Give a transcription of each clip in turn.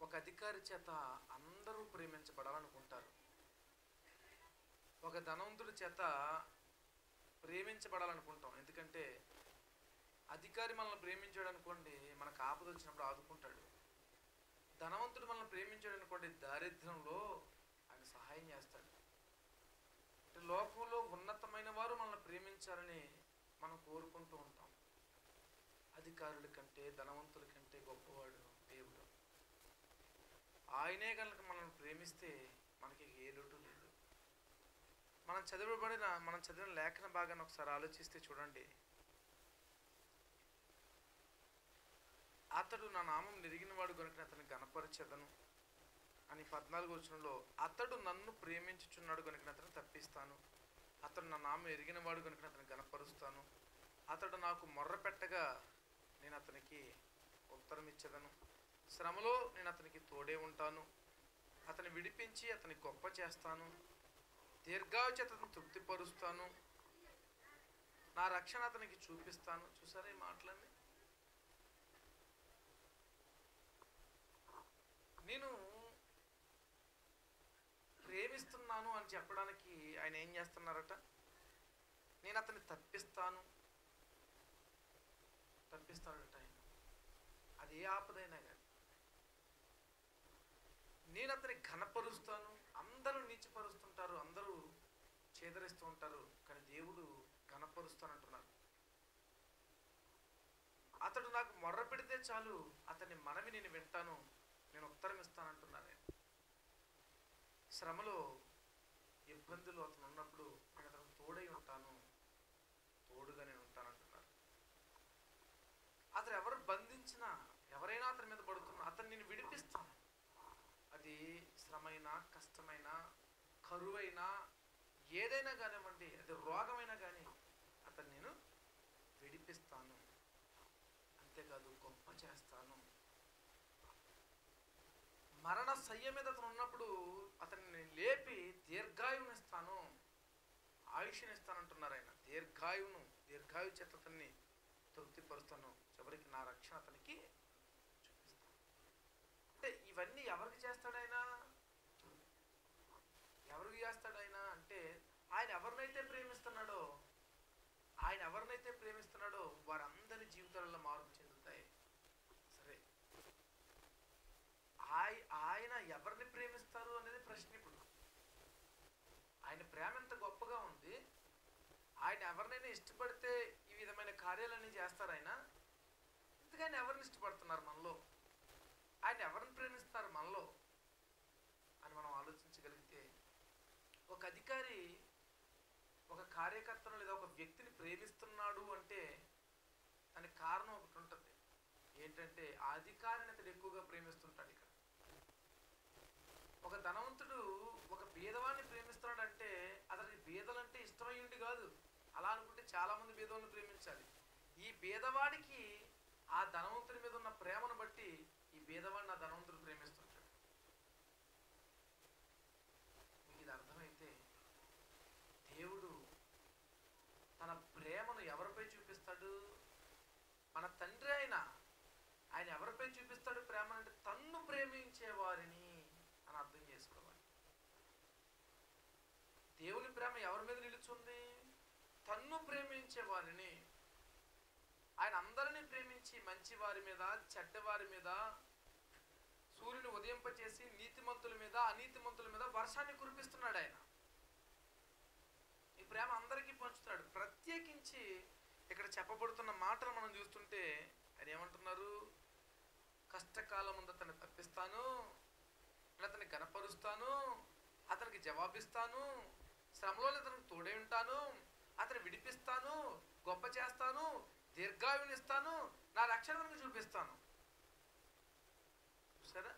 ఒక అధికారి చేత అందరూ ప్రేమించబడాలనుకుంటారు. ఒక ధనవంతుడి చేత ప్రేమించబడాలనుకుంటాం. ఎందుకంటే అధికారి మనల్ని ప్రేమించాడు అనుకోండి, మనకు ఆపద వచ్చినప్పుడు ఆదుకుంటాడు. ధనవంతుడు మనల్ని ప్రేమించాడు అనుకోండి, దారిద్ర్యంలో ఆయన సహాయం చేస్తాడు. అంటే లోకంలో ఉన్నతమైన వారు మనల్ని ప్రేమించాలని మనం కోరుకుంటూ ఉంటాం. అధికారుల కంటే ధనవంతుల కంటే గొప్పవాడు దేవుడు. ఆయనే కనుక మనల్ని ప్రేమిస్తే మనకి ఏ లోటు లేదు. మనం చదివిన లేఖన భాగాన్ని ఒకసారి ఆలోచిస్తే చూడండి. అతడు నా నామం నెరిగినవాడు కనుక అతన్ని గణపరచెదను అని 14వ వచనంలో, అతడు నన్ను ప్రేమించుచున్నాడు కనుక అతను తప్పిస్తాను, అతడు నా నామం ఎరిగినవాడు కనుక అతన్ని గణపరుస్తాను, అతడు నాకు మొర్ర పెట్టగా నేను అతనికి ఉత్తరం ఇచ్చేదను, శ్రమలో నేను అతనికి తోడే ఉంటాను, అతన్ని విడిపించి అతని గొప్ప చేస్తాను, దీర్ఘాయు చేత అతను తృప్తిపరుస్తాను, నా రక్షణ అతనికి చూపిస్తాను. చూసారా ఈ మాటలన్నీ? నేను ప్రేమిస్తున్నాను అని చెప్పడానికి ఆయన ఏం చేస్తున్నారట? నేను అతన్ని తప్పిస్తాడట ఆయన. అది ఏ ఆపదైనా కానీ. నేను అతన్ని ఘనపరుస్తాను. అందరూ నీచపరుస్తుంటారు, అందరూ చేదరిస్తూ ఉంటారు, కానీ దేవుడు ఘనపరుస్తానంటున్నాడు. అతడు నాకు మొర్ర పెడితే చాలు, అతని మనవి నేను వింటాను, నేను ఉత్తరం ఇస్తానంటున్నాను. శ్రమలో ఇబ్బందులు అతను ఉన్నప్పుడు నేను అతను తోడై ఉంటాను, తోడుగా నేను ఉంటానంటున్నాడు. అతను ఎవరు బంధించినా, ఎవరైనా అతని మీద పడుతున్నా అతను నేను విడిపిస్తాను. అది శ్రమైనా, కష్టమైనా, కరువైనా, ఏదైనా కానివ్వండి, అది రోగమైనా కానీ అతను నేను విడిపిస్తాను. అంతేకాదు గొప్ప చేస్తాను. మరణ శయ్య మీద అతను ఉన్నప్పుడు అతన్ని నేను లేపి దీర్ఘాయువునిస్తాను, ఆయుష్నిస్తానంటున్నారు ఆయన. దీర్ఘాయు చేత అతన్ని తృప్తిపరుస్తాను, చివరికి నా రక్షణ అతనికి చూపిస్తాను. అంటే ఇవన్నీ ఎవరికి చేస్తాడు ఆయన? ఎవరికి చేస్తాడు ఆయన అంటే, ఆయన ఎవరినైతే ప్రేమిస్తున్నాడో వారందరి జీవితాలలో మార్పు చెందుతాయి. సరే, ఆయన ఎవరిని ప్రేమిస్తారు అనేది ప్రశ్న. ఇప్పుడు ఆయన ప్రేమ ఎంత గొప్పగా ఉంది. ఆయన ఎవరినైనా ఇష్టపడితే ఈ విధమైన కార్యాలన్నీ చేస్తారు ఆయన. ఎందుకని ఎవరిని ఇష్టపడుతున్నారు మనలో? ఆయన ఎవరిని ప్రేమిస్తారు మనలో అని మనం ఆలోచించగలిగితే, ఒక అధికారి ఒక కార్యకర్తను లేదా ఒక వ్యక్తిని ప్రేమిస్తున్నాడు అంటే దానికి కారణం ఒకటి ఉంటుంది. ఏంటంటే ఆ అధికారిని అతడు ఎక్కువగా ప్రేమిస్తుంటాడు. ఇక్కడ ఒక ధనవంతుడు ఒక బీదవాడిని ప్రేమిస్తున్నాడు అంటే అతనికి బీదలంటే ఇష్టమయ్యుండి కాదు. అలా అనుకుంటే చాలా మంది బీదవాళ్ళని ప్రేమించాలి. ఈ బీదవాడికి ఆ ధనవంతుడి మీద ఉన్న ప్రేమను బట్టి ఈ బీదవాడిని ఆ ధనవంతుడు ప్రేమిస్తుంటాడు. మీకు ఇది అర్థమైతే దేవుడు తన ప్రేమను ఎవరిపై చూపిస్తాడు? మన తండ్రి ఆయన ఎవరిపై చూపిస్తాడు ప్రేమ అంటే? తన్ను ప్రేమించే వారిని అని అర్థం చేసుకోవాలి. దేవుని ప్రేమ ఎవరి మీద నిలుచుంది? తన్ను ప్రేమించే వారిని. ఆయన అందరినీ ప్రేమించి మంచి వారి మీద, చెడ్డవారి మీద, సూర్యుని ఉదయింపచేసి నీతిమంతుల మీద, అనీతిమంతుల మీద వర్షాన్ని కురిపిస్తున్నాడు ఆయన. ఈ ప్రేమ అందరికీ పంచుతాడు. ప్రత్యేకించి ఇక్కడ చెప్పబడుతున్న మాటలు మనం చూస్తుంటే ఆయన ఏమంటున్నారు? కష్టకాలం ముందు అతన్ని తప్పిస్తాను, అతన్ని గణపరుస్తాను, అతనికి జవాబిస్తాను, శ్రమలో అతనికి తోడే ఉంటాను, అతన్ని విడిపిస్తాను, గొప్ప చేస్తాను, దీర్ఘాయువునిస్తాను, నా రక్షణ చూపిస్తాను. సరే,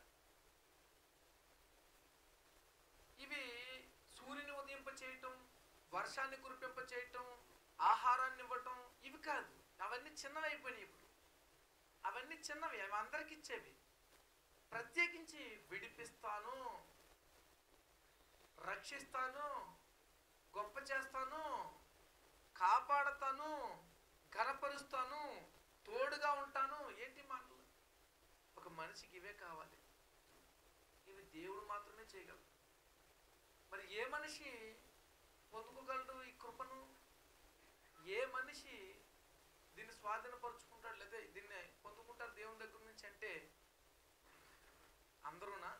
ఇవి సూర్యుని ఉదయింప చేయటం, వర్షాన్ని కురిపింప చేయటం, ఆహారాన్ని ఇవ్వటం ఇవి కాదు. అవన్నీ చిన్నవి అయిపోయినాయి. ఇప్పుడు అవన్నీ చిన్నవి, అవి అందరికి ఇచ్చేవి. ప్రత్యేకించి విడిపిస్తాను, రక్షిస్తాను, గొప్ప చేస్తాను, కాపాడతాను, ఘనపరుస్తాను, తోడుగా ఉంటాను. ఏంటి మాటలు? ఒక మనిషికి ఇవే కావాలి. దేవుడు మాత్రమే చేయగలడు. మరి ఏ మనిషి పొందుకోగలడు ఈ కృపను? ఏ మనిషి దీన్ని స్వాధీనపరుచుకుంటాడు లేదా దీన్ని పొందుకుంటారు దేవుని దగ్గర నుంచి అంటే అందరూనా?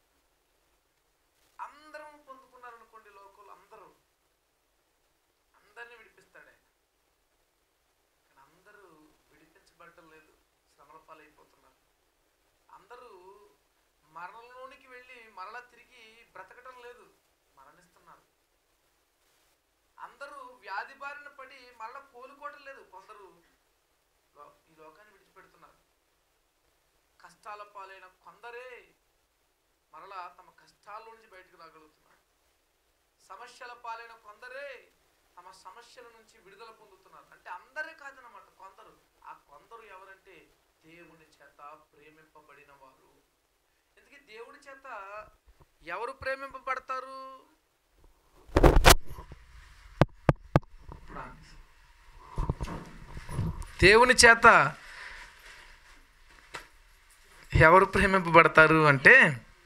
అందరం పొందుకున్నారనుకోండి, లోకలు అందరినీ విడిపిస్తాడు ఆయన. కానీ అందరూ విడిపించబడటం లేదు, శ్రమల పాలైపోతున్నారు. అందరూ మరణంలోనికి వెళ్ళి మరలా తిరిగి బ్రతకటం లేదు, మరణిస్తున్నారు. అందరూ వ్యాధి బారిన పడి మరలా కోలుకోవటం లేదు, కొందరు ఈ లోకాన్ని విడిచిపెడుతున్నారు. కష్టాల పాలైన కొందరే మరలా తమ కష్టాల్లో నుంచి బయటకు రాగలుగుతున్నారు. సమస్యల పాలైన కొందరే తమ సమస్యల నుంచి విడుదల పొందుతున్నారు. అంటే అందరే కాదనమాట, కొందరు. ఆ కొందరు ఎవరంటే దేవుని చేత ప్రేమింపబడిన వారు. ఎందుకు దేవుని చేత ఎవరు ప్రేమింపబడతారు? దేవుని చేత ఎవరు ప్రేమింపబడతారు అంటే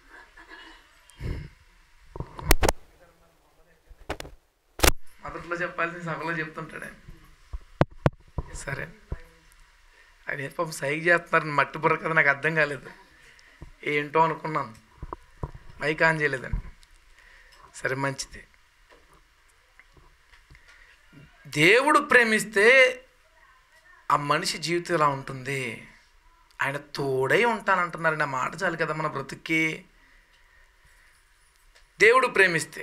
మొదట్లో చెప్పాల్సిన సభలో చెప్తుంటాడే. సరే, అది పాపం సైగ చేస్తున్నారు, మట్టి బుర్ర కదా, నాకు అర్థం కాలేదు, ఏంటో అనుకున్నాను, మైక్ ఆన్ చేయలేదండి. సరే, మంచిది. దేవుడు ప్రేమిస్తే ఆ మనిషి జీవితం ఎలా ఉంటుంది? ఆయన తోడై ఉంటానంటున్నారండి. ఆ మాట చాలు కదా మన బ్రతుక్కి. దేవుడు ప్రేమిస్తే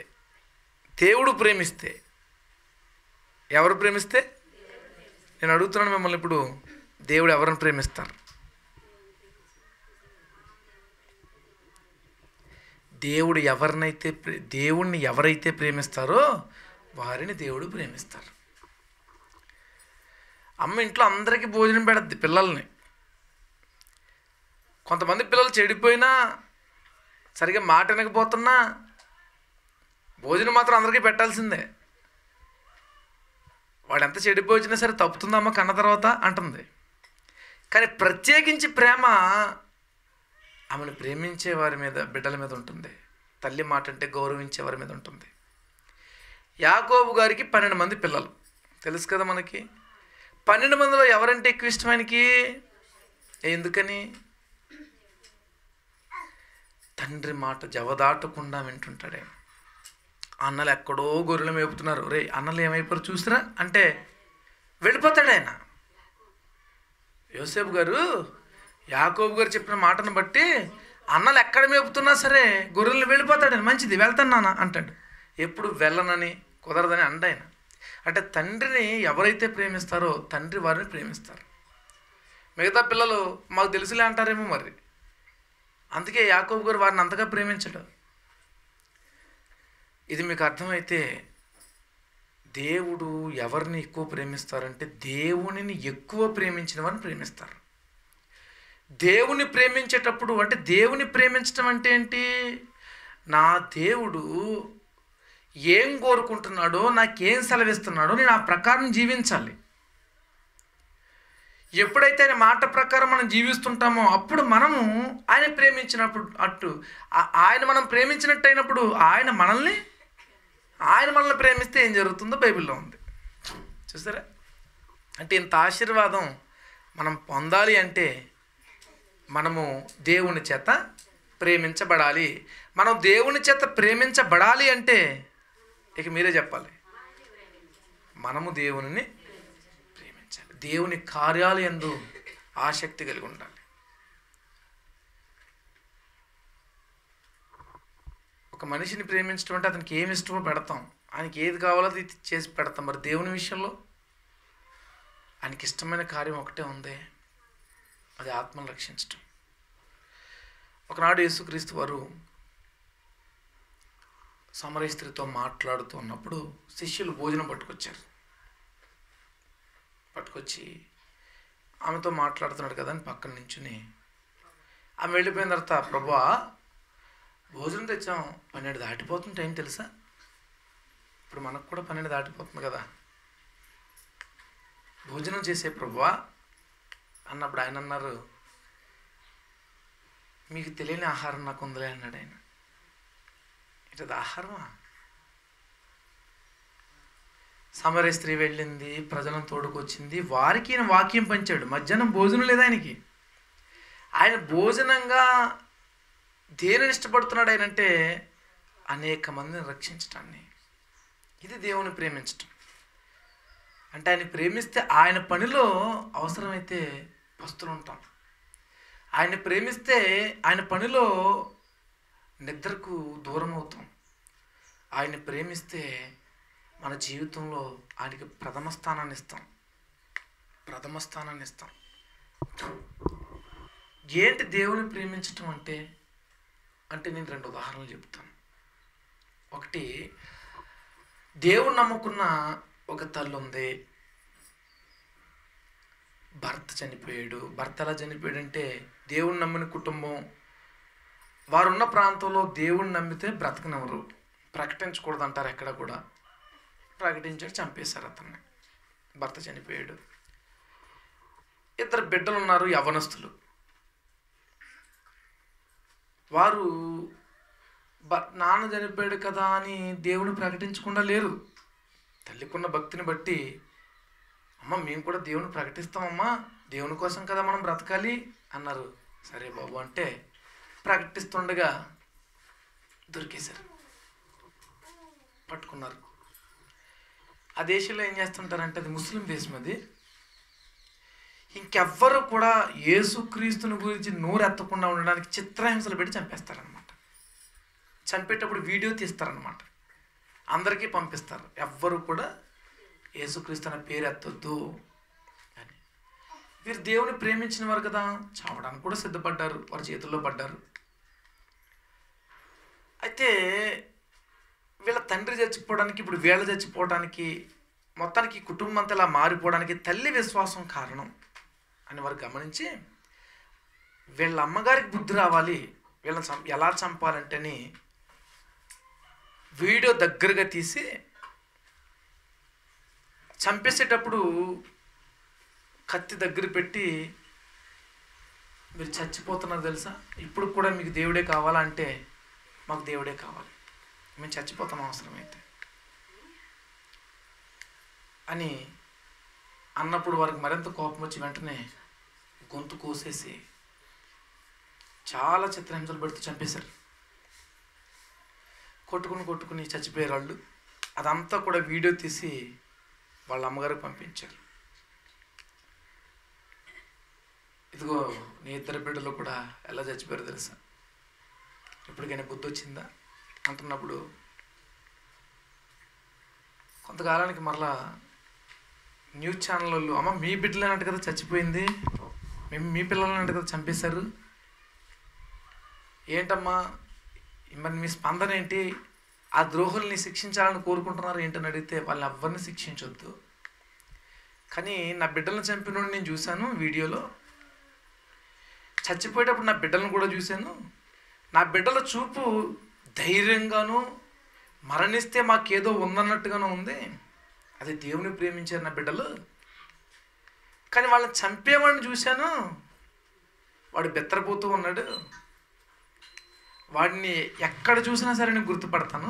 ఎవరు ప్రేమిస్తే? నేను అడుగుతున్నాను మిమ్మల్ని ఇప్పుడు, దేవుడు ఎవరిని ప్రేమిస్తారు? దేవుణ్ణి ఎవరైతే ప్రేమిస్తారో వారిని దేవుడు ప్రేమిస్తారు. అమ్మ ఇంట్లో అందరికీ భోజనం పెడద్ది పిల్లల్ని. కొంతమంది పిల్లలు చెడిపోయినా, సరిగ్గా మాట వినకపోతున్నా భోజనం మాత్రం అందరికీ పెట్టాల్సిందే. వాడు ఎంత చెడిపోయినా సరే తప్పుతుందమ్మ కన్న తర్వాత అంటుంది. కానీ ప్రత్యేకించి ప్రేమ ఆమెను ప్రేమించే వారి మీద, బిడ్డల మీద ఉంటుంది. తల్లి మాట అంటే గౌరవించే వారి మీద ఉంటుంది. యాకోబు గారికి 12 మంది పిల్లలు, తెలుసు కదా మనకి. 12 మందిలో ఎవరంటే ఎక్కువ ఇష్టం ఆయనకి? ఎందుకని? తండ్రి మాట జవదాటకుండా వింటుంటాడే. అన్నలు ఎక్కడో గొర్రెలు మేపుతున్నారు, రే అన్నలు ఏమైపోయారు చూసిరా అంటే వెళ్ళిపోతాడు ఆయన. యోసేపు గారు యాకోబు గారు చెప్పిన మాటను బట్టి అన్నలు ఎక్కడ మేపుతున్నా సరే గొర్రెలు వెళ్ళిపోతాడు. మంచిది, వెళ్తాను నాన్న అంటాడు. ఎప్పుడు వెళ్ళనని కుదరదని అండాయన. అంటే తండ్రిని ఎవరైతే ప్రేమిస్తారో తండ్రి వారిని ప్రేమిస్తారు. మిగతా పిల్లలు మాకు తెలుసులే అంటారేమో మరి. అందుకే యాకోబు గారు వారిని అంతగా ప్రేమించడు. ఇది మీకు అర్థమైతే దేవుడు ఎవరిని ఎక్కువ ప్రేమిస్తారంటే దేవునిని ఎక్కువ ప్రేమించిన వారిని ప్రేమిస్తారు. దేవుని ప్రేమించేటప్పుడు అంటే దేవుని ప్రేమించడం అంటే ఏంటి? నా దేవుడు ఏం కోరుకుంటున్నాడో, నాకేం సెలవిస్తున్నాడో నేను ఆ ప్రకారం జీవించాలి. ఎప్పుడైతే ఆయన మాట ప్రకారం మనం జీవిస్తుంటామో అప్పుడు మనము ఆయన ప్రేమించినప్పుడు ఆయన మనం ప్రేమించినట్టు అయినప్పుడు ఆయన మనల్ని ప్రేమిస్తే ఏం జరుగుతుందో బైబిల్లో ఉంది. చూసారా? అంటే ఇంత ఆశీర్వాదం మనం పొందాలి అంటే మనము దేవుని చేత ప్రేమించబడాలి. మనం దేవుని చేత ప్రేమించబడాలి అంటే ఇక మీరే చెప్పాలి, మనము దేవుని ప్రేమించాలి. దేవుని కార్యాలు యందు ఆసక్తి కలిగి ఉండాలి. ఒక మనిషిని ప్రేమించడం అంటే అతనికి ఏమి ఇష్టమో పెడతాం, ఆయనకి ఏది కావాలో అది చేసి పెడతాం. మరి దేవుని విషయంలో ఆయనకి ఇష్టమైన కార్యం ఒకటే ఉంది, అది ఆత్మను రక్షించటం. ఒకనాడు యేసుక్రీస్తు వారు సమరయ స్త్రీతో మాట్లాడుతూ ఉన్నప్పుడు శిష్యులు భోజనం పట్టుకొచ్చి ఆమెతో మాట్లాడుతున్నాడు కదా అని పక్కన నించుని ఆమె వెళ్ళిపోయిన తర్వాత, ప్రభువా భోజనం తెచ్చాం, 12 దాటిపోతుంది టైం తెలుసా? ఇప్పుడు మనకు కూడా 12 దాటిపోతుంది కదా, భోజనం చేసే ప్రభువా అన్నప్పుడు ఆయన అన్నారు, మీకు తెలియని ఆహారం నాకు ఉందిలే అన్నాడు ఆయన. ఇది ఆహారమా? సమరయ స్త్రీ వెళ్ళింది, ప్రజలను తోడుకొచ్చింది, వారికి ఈయన వాక్యం పంచాడు. మధ్యాహ్నం భోజనం లేదు ఆయనకి. ఆయన భోజనంగా దేనిని ఇష్టపడుతున్నాడు ఆయనంటే అనేక మందిని రక్షించటాన్ని. ఇది దేవుని ప్రేమించటం అంటే. ఆయన ప్రేమిస్తే ఆయన పనిలో అవసరమైతే పస్తులు ఉంటాం. ఆయన ప్రేమిస్తే ఆయన పనిలో నిద్రకు దూరం అవుతాం. ఆయన ప్రేమిస్తే మన జీవితంలో ఆయనకి ప్రథమ స్థానాన్ని ఇస్తాం. ఏంటి దేవుని ప్రేమించటం అంటే నేను 2 ఉదాహరణలు చెప్తాను. ఒకటి, దేవుని నమ్ముకున్న ఒక తల్లి ఉంది. భర్త చనిపోయాడు. భర్త ఎలా చనిపోయాడంటే, దేవుని నమ్మిన కుటుంబం వారున్న ప్రాంతంలో దేవుని నమ్మితే బ్రతకనెవరు, ప్రకటించకూడదు అంటారు. ఎక్కడ కూడా ప్రకటించాడు, చంపేశారు అతన్ని. భర్త చనిపోయాడు. 2 బిడ్డలు ఉన్నారు, యవ్వనస్తులు. వారు నాన్న చనిపోయాడు కదా అని దేవుని ప్రకటించకుండా లేరు. తల్లికున్న భక్తిని బట్టి, అమ్మ మేము కూడా దేవుని ప్రకటిస్తామమ్మా, దేవుని కోసం కదా మనం బ్రతకాలి అన్నారు. సరే బాబు అంటే ప్రకటిస్తుండగా దొరికేశారు, పట్టుకున్నారు. ఆ దేశంలో ఏం చేస్తుంటారంటే, అది ముస్లిం దేశం. అది ఇంకెవ్వరు కూడా యేసుక్రీస్తుని గురించి నోరెత్తకుండా ఉండడానికి చిత్రహింసలు పెట్టి చంపేస్తారనమాట. చంపేటప్పుడు వీడియో తీస్తారనమాట, అందరికీ పంపిస్తారు. ఎవ్వరు కూడా యేసుక్రీస్తు అనే పేరు ఎత్తొద్దు అని. వీరు దేవుని ప్రేమించిన వారు కదా, చావడానికి కూడా సిద్ధపడ్డారు, వారి చేతుల్లో పడ్డారు. అయితే వీళ్ళ తండ్రి చచ్చిపోవడానికి, ఇప్పుడు వీళ్ళ చచ్చిపోవడానికి, మొత్తానికి కుటుంబం అంతా ఇలా మారిపోవడానికి తల్లి విశ్వాసం కారణం అని వారు గమనించి, వీళ్ళ అమ్మగారికి బుద్ధి రావాలి, వీళ్ళని ఎలా చంపాలంటేని వీడియో దగ్గరగా తీసి చంపేసేటప్పుడు కత్తి దగ్గర పెట్టి, మీరు చచ్చిపోతున్నారు తెలుసా, ఇప్పుడు కూడా మీకు దేవుడే కావాలా అంటే, మాకు దేవుడే కావాలి, మేము చచ్చిపోతాం అవసరమైతే అని అన్నప్పుడు వారికి మరింత కోపం వచ్చి వెంటనే గొంతు కోసేసి చాలా చిత్రహింసలు పెడుతూ చంపేశారు. కొట్టుకుని చచ్చిపోయారు వాళ్ళు. అదంతా కూడా వీడియో తీసి వాళ్ళ అమ్మగారికి పంపించారు. ఇదిగో నీ 2 బిడ్డలు కూడా ఎలా చచ్చిపోయారు తెలుసా, ఇప్పటికైనా బుద్ధి వచ్చిందా అంటున్నప్పుడు, కొంతకాలానికి మరలా న్యూస్ ఛానల్ వాళ్ళు, అమ్మ మీ బిడ్డలేనంట కదా చచ్చిపోయింది, మీ పిల్లలనంట కదా చంపేశారు, ఏంటమ్మా మరి మీ స్పందన ఏంటి, ఆ ద్రోహుల్ని శిక్షించాలని కోరుకుంటున్నారు ఏంటని అడిగితే, వాళ్ళని ఎవరిని శిక్షించొద్దు, కానీ నా బిడ్డలను చంపినోడిని నేను చూశాను వీడియోలో, చచ్చిపోయేటప్పుడు నా బిడ్డలను కూడా చూశాను, నా బిడ్డల చూపు ధైర్యంగాను, మరణిస్తే మాకేదో ఉందన్నట్టుగానూ ఉంది, అది దేవుని ప్రేమించారు నా బిడ్డలు, కానీ వాళ్ళని చంపేవాడిని చూశాను, వాడు బెత్తరపోతూ ఉన్నాడు, వాడిని ఎక్కడ చూసినా సరే నేను గుర్తుపడతాను,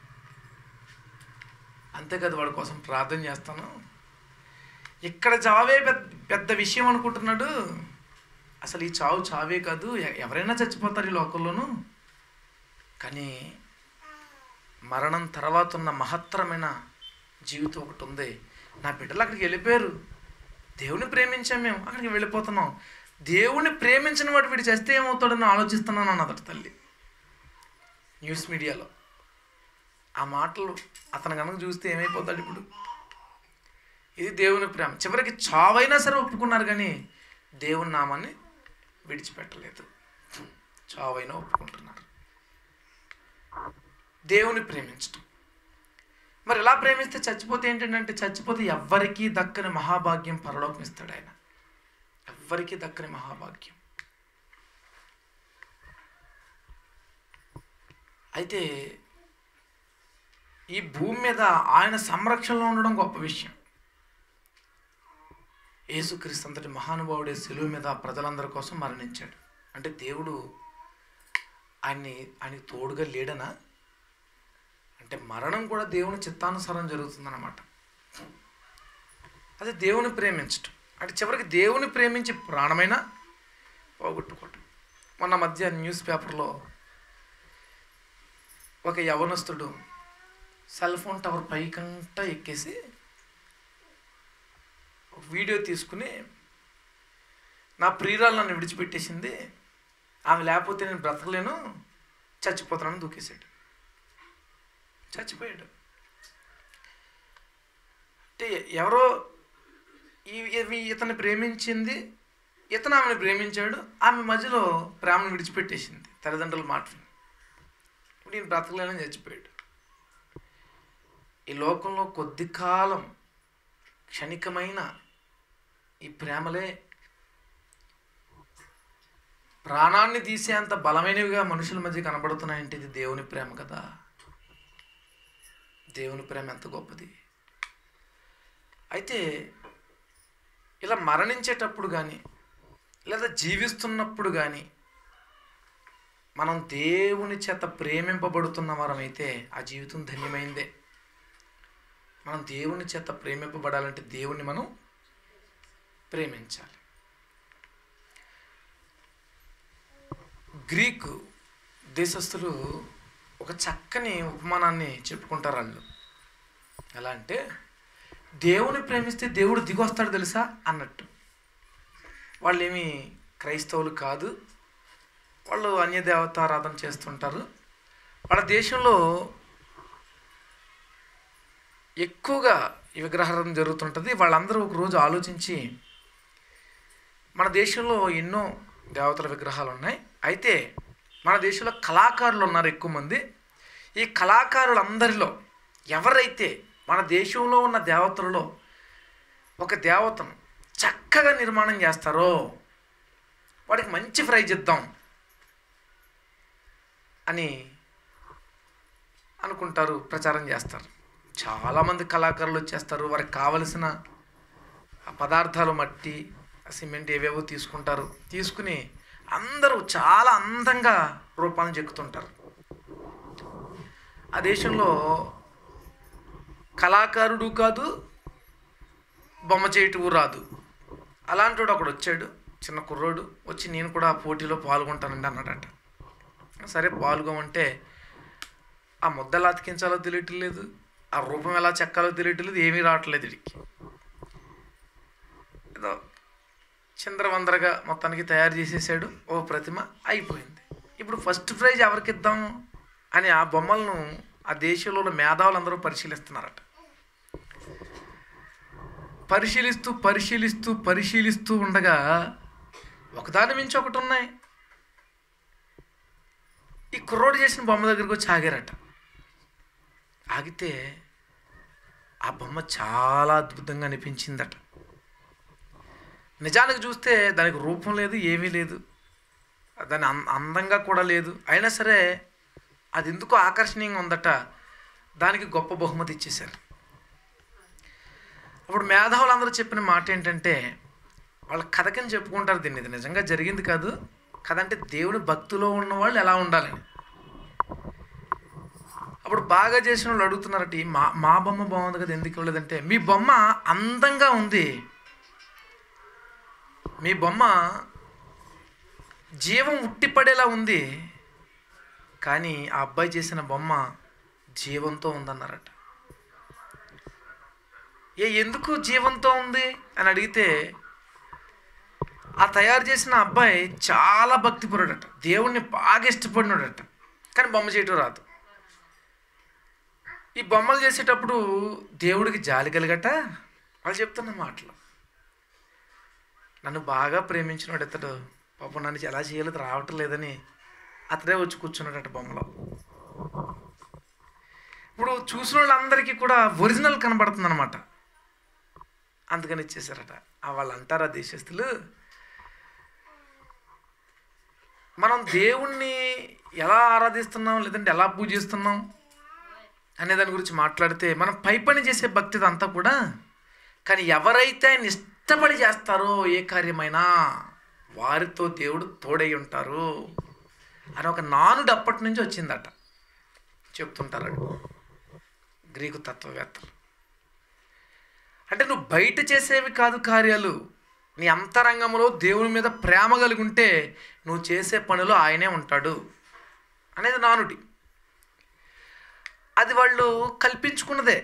అంతేకాదు వాడి కోసం ప్రార్థన చేస్తాను, ఇక్కడ చావే పెద్ద విషయం అనుకుంటున్నాడు, అసలు ఈ చావే కాదు, ఎవరైనా చచ్చిపోతారు ఈ లోకంలోనూ, కానీ మరణం తర్వాత ఉన్న మహత్తరమైన జీవితం ఒకటి ఉంది, నా బిడ్డలు అక్కడికి వెళ్ళిపోయారు, దేవుని ప్రేమించాం, మేము అక్కడికి వెళ్ళిపోతున్నాం, దేవుని ప్రేమించిన వాడు వీడు చేస్తే ఏమవుతాడని ఆలోచిస్తున్నాను అన్నదట తల్లి న్యూస్ మీడియాలో. ఆ మాటలు అతను కనుక చూస్తే ఏమైపోతాడు ఇప్పుడు. ఇది దేవుని ప్రేమ. చివరికి చావైనా సరే ఒప్పుకున్నారు, కానీ దేవుని నామాన్ని విడిచిపెట్టలేదు, చావైనా ఒప్పుకుంటున్నారు. దేవుని ప్రేమించటం. మరి ఎలా ప్రేమిస్తే చచ్చిపోతే ఏంటంటే, చచ్చిపోతే ఎవ్వరికీ దక్కని మహాభాగ్యం పరలోకం ఇస్తాడు ఆయన, ఎవ్వరికీ దక్కని మహాభాగ్యం. అయితే ఈ భూమి మీద ఆయన సంరక్షణలో ఉండడం గొప్ప విషయం. యేసుక్రీస్తు అంతటి మహానుభావుడే శిలువ మీద ప్రజలందరి కోసం మరణించాడు అంటే దేవుడు ఆయనకి తోడుగా లేడనా? అంటే మరణం కూడా దేవుని చిత్తానుసారం జరుగుతుందన్నమాట. అది దేవుని ప్రేమించటం. అంటే చివరికి దేవుని ప్రేమించి ప్రాణమైనా పోగొట్టుకోవటం. మొన్న మధ్య న్యూస్ పేపర్లో ఒక యవనస్తుడు సెల్ ఫోన్ టవర్ పైకంటా ఎక్కేసి ఒక వీడియో తీసుకుని, నా ప్రియురాలు నన్ను విడిచిపెట్టేసింది, ఆమె లేకపోతే నేను బ్రతకలేను, చచ్చిపోతానని దూకేశాడు. చచ్చిపోయాడు. అంటే ఎవరో ఇతన్ని ప్రేమించింది, ఇతను ఆమెను ప్రేమించాడు, ఆమె మధ్యలో ప్రేమను విడిచిపెట్టేసింది తల్లిదండ్రుల మాటలు. ఇప్పుడు నేను బ్రతకలేనని చచ్చిపోయాడు. ఈ లోకంలో కొద్ది కాలం క్షణికమైన ఈ ప్రేమలే ప్రాణాన్ని తీసేంత బలమైనవిగా మనుషుల మధ్య కనబడుతున్నాయంటే ఇది దేవుని ప్రేమ కదా. దేవుని ప్రేమ ఎంత గొప్పది. అయితే ఇలా మరణించేటప్పుడు కానీ లేదా జీవిస్తున్నప్పుడు కానీ మనం దేవుని చేత ప్రేమింపబడుతున్న వారమైతే ఆ జీవితం ధన్యమైందే. మనం దేవుని చేత ప్రేమింపబడాలంటే దేవుణ్ణి మనం ప్రేమించాలి. గ్రీకు దేశస్థులు ఒక చక్కని ఉపమానాన్ని చెప్పుకుంటారు. వాళ్ళు ఎలా అంటే, దేవుని ప్రేమిస్తే దేవుడు దిగొస్తాడు తెలుసా అన్నట్టు. వాళ్ళు ఏమి క్రైస్తవులు కాదు, వాళ్ళు అన్య దేవతారాధన చేస్తుంటారు. వాళ్ళ దేశంలో ఎక్కువగా ఈ విగ్రహారాధన జరుగుతుంటుంది. వాళ్ళందరూ ఒకరోజు ఆలోచించి, మన దేశంలో ఎన్నో దేవతల విగ్రహాలు ఉన్నాయి, అయితే మన దేశంలో కళాకారులు ఉన్నారు ఎక్కువ మంది. ఈ కళాకారులందరిలో ఎవరైతే మన దేశంలో ఉన్న దేవతలలో ఒక దేవతను చక్కగా నిర్మాణం చేస్తారో వాడికి మంచి ప్రైజ్ ఇద్దాం అని అనుకుంటారు, ప్రచారం చేస్తారు. చాలామంది కళాకారులు వచ్చేస్తారు. వారికి కావలసిన పదార్థాలు మట్టి, సిమెంట్ ఏవేవో తీసుకుంటారు. తీసుకుని అందరూ చాలా అందంగా రూపాలను చెక్కుతుంటారు. ఆ దేశంలో కళాకారుడు కాదు, బొమ్మ చేయటం రాదు. అలాంటి వాడు ఒకడు వచ్చాడు, చిన్న కుర్రోడు వచ్చి, నేను కూడా ఆ పోటీలో పాల్గొంటానండి అన్నాడట. సరే పాల్గొమంటే ఆ ముద్ద ఎలా అతికించాలో తెలియట్లేదు, ఆ రూపం ఎలా చెక్కాలో తెలియట్లేదు, ఏమీ రావట్లేదు వీడికి. ఏదో చిందరవందరగా మొత్తానికి తయారు చేసేసాడు. ఓ ప్రతిమ అయిపోయింది. ఇప్పుడు ఫస్ట్ ప్రైజ్ ఎవరికి ఇద్దాం అని ఆ బొమ్మలను ఆ దేశంలో ఉన్న మేధావులందరూ పరిశీలిస్తున్నారట. పరిశీలిస్తూ పరిశీలిస్తూ పరిశీలిస్తూ ఉండగా ఒకదాని మించి ఒకటి ఉన్నాయి. ఈ కుర్రోడు చేసిన బొమ్మ దగ్గరికి వచ్చి ఆగారట. ఆగితే ఆ బొమ్మ చాలా అద్భుతంగా అనిపించిందట. నిజానికి చూస్తే దానికి రూపం లేదు, ఏమీ లేదు, దాని అందంగా కూడా లేదు. అయినా సరే అది ఎందుకో ఆకర్షణీయంగా ఉందట. దానికి గొప్ప బహుమతి ఇచ్చేశారు. అప్పుడు మేధావులందరూ చెప్పిన మాట ఏంటంటే, వాళ్ళ కథకని చెప్పుకుంటారు దీన్ని, ఇది నిజంగా జరిగింది కాదు, కథ అంటే దేవుని భక్తిలో ఉన్నవాళ్ళు ఎలా ఉండాలని. అప్పుడు బాగా చేసిన వాళ్ళు అడుగుతున్నారట, మా బొమ్మ బాగుంది కదా ఎందుకు ఇవ్వలేదంటే, మీ బొమ్మ అందంగా ఉంది, మీ బొమ్మ జీవం ఉట్టిపడేలా ఉంది, కానీ ఆ అబ్బాయి చేసిన బొమ్మ జీవంతో ఉందన్నారట. ఎందుకు జీవంతో ఉంది అని అడిగితే, ఆ తయారు చేసిన అబ్బాయి చాలా భక్తిపరుడట, దేవుణ్ణి బాగా ఇష్టపడినాడట, కానీ బొమ్మ చేయటం రాదు. ఈ బొమ్మలు చేసేటప్పుడు దేవుడికి జాలి కలిగట. వాళ్ళు చెప్తున్న మాటలు, నన్ను బాగా ప్రేమించినాడు ఇతడు, పాపం నన్ను ఎలా చేయలేదు రావటం లేదని అతడే వచ్చి కూర్చున్నాడట బొమ్మలో. ఇప్పుడు చూసిన వాళ్ళందరికీ కూడా ఒరిజినల్ కనబడుతుంది అనమాట. అందుకని ఇచ్చేసారట. వాళ్ళు అంటారు, ఆ దేశస్తులు, మనం దేవుణ్ణి ఎలా ఆరాధిస్తున్నాం లేదంటే ఎలా పూజిస్తున్నాం అనే దాని గురించి మాట్లాడితే, మనం పై పని చేసే భక్తి అంతా కూడా, కానీ ఎవరైతే ఆయన ఇష్టపడి చేస్తారో ఏ కార్యమైనా వారితో దేవుడు తోడై ఉంటారు అని ఒక నానుడు అప్పటి నుంచి వచ్చిందట చెప్తుంటారు. గ్రీకు తత్వవేత్తలు. అంటే నువ్వు బయట చేసేవి కాదు కార్యాలు, నీ అంతరంగంలో దేవుని మీద ప్రేమ కలిగి ఉంటే నువ్వు చేసే పనిలో ఆయనే ఉంటాడు అనేది నానుడి. అది వాళ్ళు కల్పించుకున్నదే,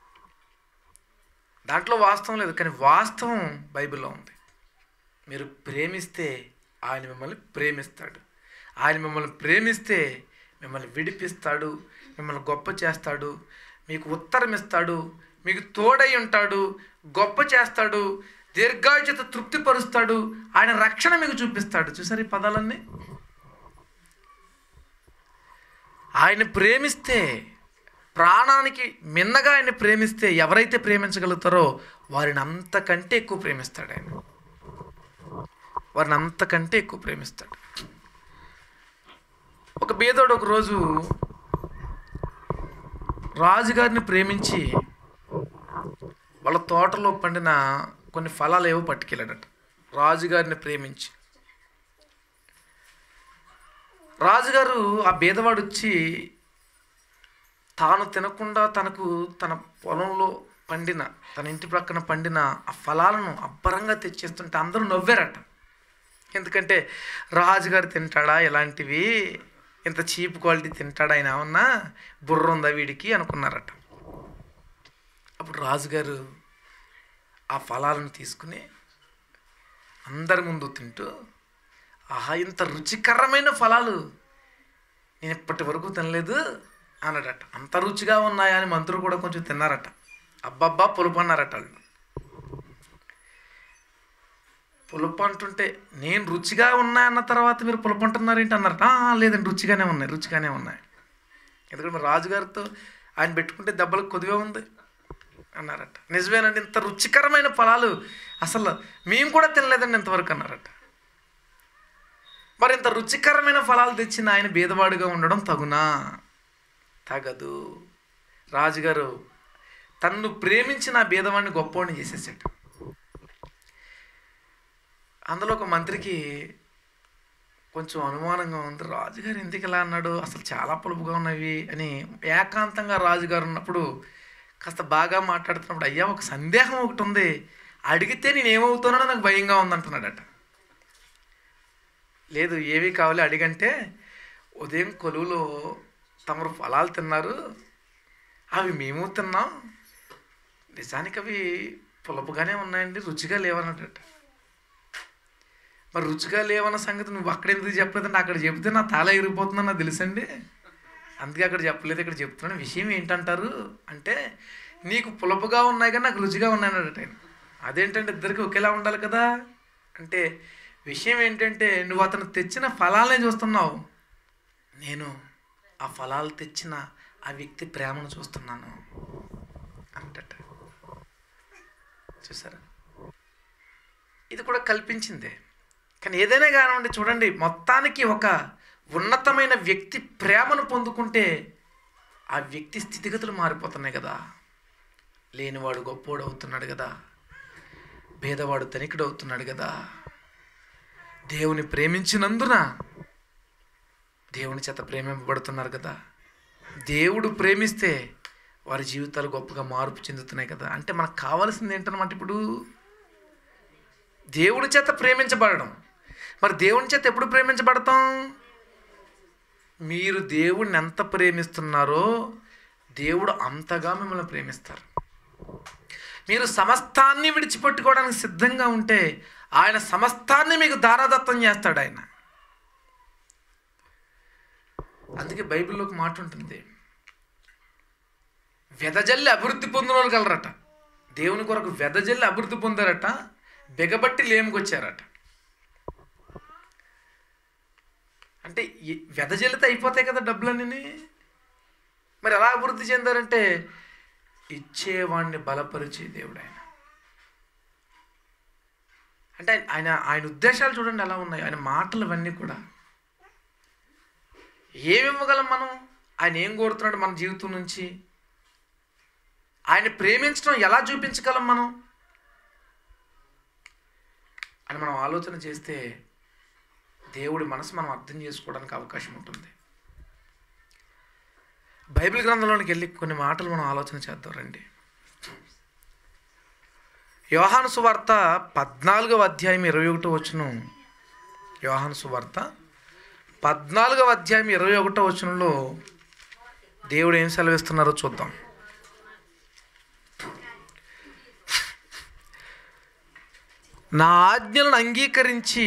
దాంట్లో వాస్తవం లేదు. కానీ వాస్తవం బైబిల్లో ఉంది. మీరు ప్రేమిస్తే ఆయన మిమ్మల్ని ప్రేమిస్తాడు, ఆయన మిమ్మల్ని ప్రేమిస్తే మిమ్మల్ని విడిపిస్తాడు, మిమ్మల్ని గొప్ప చేస్తాడు, మీకు ఉత్తరం ఇస్తాడు, మీకు తోడై ఉంటాడు, గొప్ప చేస్తాడు, దీర్ఘాయుత తృప్తిపరుస్తాడు, ఆయన రక్షణ మీకు చూపిస్తాడు. చూసారు ఈ పదాలన్నీ? ఆయన ప్రేమిస్తే, ప్రాణానికి మిన్నగా ఆయన ప్రేమిస్తే, ఎవరైతే ప్రేమించగలుగుతారో వారిని అంతకంటే ఎక్కువ ప్రేమిస్తాడు ఆయన, వారిని అంతకంటే ఎక్కువ ప్రేమిస్తాడు. ఒక బీదోడు ఒకరోజు రాజుగారిని ప్రేమించి వాళ్ళ తోటలో పండిన కొన్ని ఫలాలు ఏవో పట్టుకెళ్ళాడట. రాజుగారిని ప్రేమించి రాజుగారు ఆ బీదవాడు వచ్చి తాను తినకుండా తన పొలంలో పండిన, తన ఇంటి ప్రక్కన పండిన ఆ ఫలాలను అబ్బరంగా తెచ్చేస్తుంటే అందరూ నవ్వారట. ఎందుకంటే రాజుగారు తింటాడా ఇలాంటివి, ఇంత చీప్ క్వాలిటీ తింటాడా, ఆయన ఏమన్నా బుర్ర ఉందా వీడికి అనుకున్నారట. అప్పుడు రాజుగారు ఆ ఫలాలను తీసుకుని అందరి ముందు తింటూ, ఆహా ఇంత రుచికరమైన ఫలాలు నేను ఇప్పటి వరకు తినలేదు అన్నాడట. అంత రుచిగా ఉన్నాయా అని మంత్రులు కూడా కొంచెం తిన్నారట. అబ్బబ్బా పులుపు అన్నారట వాళ్ళు. పులుపు అంటుంటే నేను రుచిగా ఉన్నాయన్న తర్వాత మీరు పులుపు అంటున్నారేంటి అన్నారట. లేదండి రుచిగానే ఉన్నాయి. ఎందుకంటే మరి రాజుగారితో ఆయన పెట్టుకుంటే దెబ్బలకు కొద్దిగా ఉంది అన్నారట. నిజమేనండి, ఇంత రుచికరమైన ఫలాలు అసలు మేము కూడా తినలేదండి ఇంతవరకు అన్నారట. మరి ఇంత రుచికరమైన ఫలాలు తెచ్చిన ఆయన బీదవాడుగా ఉండడం తగునా? తగదు. రాజుగారు తన్ను ప్రేమించిన ఆ బీదవాడిని గొప్పవాడిని చేసేసాడు. అందులో ఒక మంత్రికి కొంచెం అనుమానంగా ఉంది, రాజుగారు ఎందుకు ఇలా అన్నాడు, అసలు చాలా పులుపుగా ఉన్నవి అని. ఏకాంతంగా రాజుగారు ఉన్నప్పుడు కాస్త బాగా మాట్లాడుతున్నప్పుడు, అయ్యా ఒక సందేహం ఒకటి ఉంది, అడిగితే నేను ఏమవుతానో నాకు భయంగా ఉందంటున్నాడట. లేదు ఏవి కావాలి అడిగంటే, ఉదయం కొలువులో తమరు ఫలాలు తిన్నారు, అవి మేము తిన్నాం, నిజానికి అవి పులుపుగానే ఉన్నాయండి, రుచిగా లేవన్నట. మరి రుచిగా లేవన్న సంగతి నువ్వు అక్కడ ఎందుకు చెప్పలేదంటే, అక్కడ చెప్తే నా తల ఎగిరిపోతుందని నాకు తెలుసండి, అందుకే అక్కడ చెప్పలేదు, ఇక్కడ చెప్తున్నాను. విషయం ఏంటంటారు అంటే, నీకు పులుపుగా ఉన్నాయి కానీ నాకు రుచిగా ఉన్నాయన్నట ఆయన. అదేంటంటే ఇద్దరికి ఒకేలా ఉండాలి కదా అంటే, విషయం ఏంటంటే నువ్వు అతను తెచ్చిన ఫలాలనే చూస్తున్నావు, నేను ఆ ఫలాలు తెచ్చిన ఆ వ్యక్తి ప్రేమను చూస్తున్నాను అంటట. చూసారా, ఇది కూడా కల్పించిందే. కానీ ఏదైనా కానివ్వండి, చూడండి, మొత్తానికి ఒక ఉన్నతమైన వ్యక్తి ప్రేమను పొందుకుంటే ఆ వ్యక్తి స్థితిగతులు మారిపోతున్నాయి కదా. లేనివాడు గొప్పోడు అవుతున్నాడు కదా, భేదవాడు ధనికుడు అవుతున్నాడు కదా. దేవుని ప్రేమించినందున దేవుని చేత ప్రేమింపబడుతున్నారు కదా. దేవుడు ప్రేమిస్తే వారి జీవితాలు గొప్పగా మార్పు చెందుతున్నాయి కదా. అంటే మనకు కావాల్సింది ఏంటన్నమాట, ఇప్పుడు దేవుడి చేత ప్రేమించబడడం. మరి దేవుని చేత ఎప్పుడు ప్రేమించబడతాం? మీరు దేవుడిని ఎంత ప్రేమిస్తున్నారో దేవుడు అంతగా మిమ్మల్ని ప్రేమిస్తారు. మీరు సమస్తాన్ని విడిచిపెట్టుకోవడానికి సిద్ధంగా ఉంటే ఆయన సమస్తాన్ని మీకు దారాదత్తం చేస్తాడు ఆయన. అందుకే బైబిల్లో ఒక మాట ఉంటుంది, వెదజల్లి అభివృద్ధి పొందిన వాళ్ళు కలరట. దేవుని కొరకు వెదజల్లి అభివృద్ధి పొందారట, బెగబట్టి లేముకొచ్చారట. అంటే వెదజల్లితే అయిపోతాయి కదా డబ్బులన్నీ. మరి ఎలా అభివృద్ధి చెందారంటే, ఇచ్చేవాడిని బలపరిచే దేవుడు ఆయన. అంటే ఆయన ఉద్దేశాలు చూడండి ఎలా ఉన్నాయి, ఆయన మాటలు ఇవన్నీ కూడా. ఏమి ఇవ్వగలం మనం? ఆయన ఏం కోరుతున్నాడు మన జీవితం నుంచి? ఆయన ప్రేమించడం ఎలా చూపించగలం మనం అని మనం ఆలోచన చేస్తే దేవుడి మనసు మనం అర్థం చేసుకోవడానికి అవకాశం ఉంటుంది. బైబిల్ గ్రంథంలోనికి వెళ్ళి కొన్ని మాటలు మనం ఆలోచన చేద్దాం రండి. యోహాను సువార్త 14వ అధ్యాయం 21వ వచనం. యోహాను సువార్త 14వ అధ్యాయం 21వ వచనంలో దేవుడు ఏం సెలవిస్తున్నారో చూద్దాం. నా ఆజ్ఞలను అంగీకరించి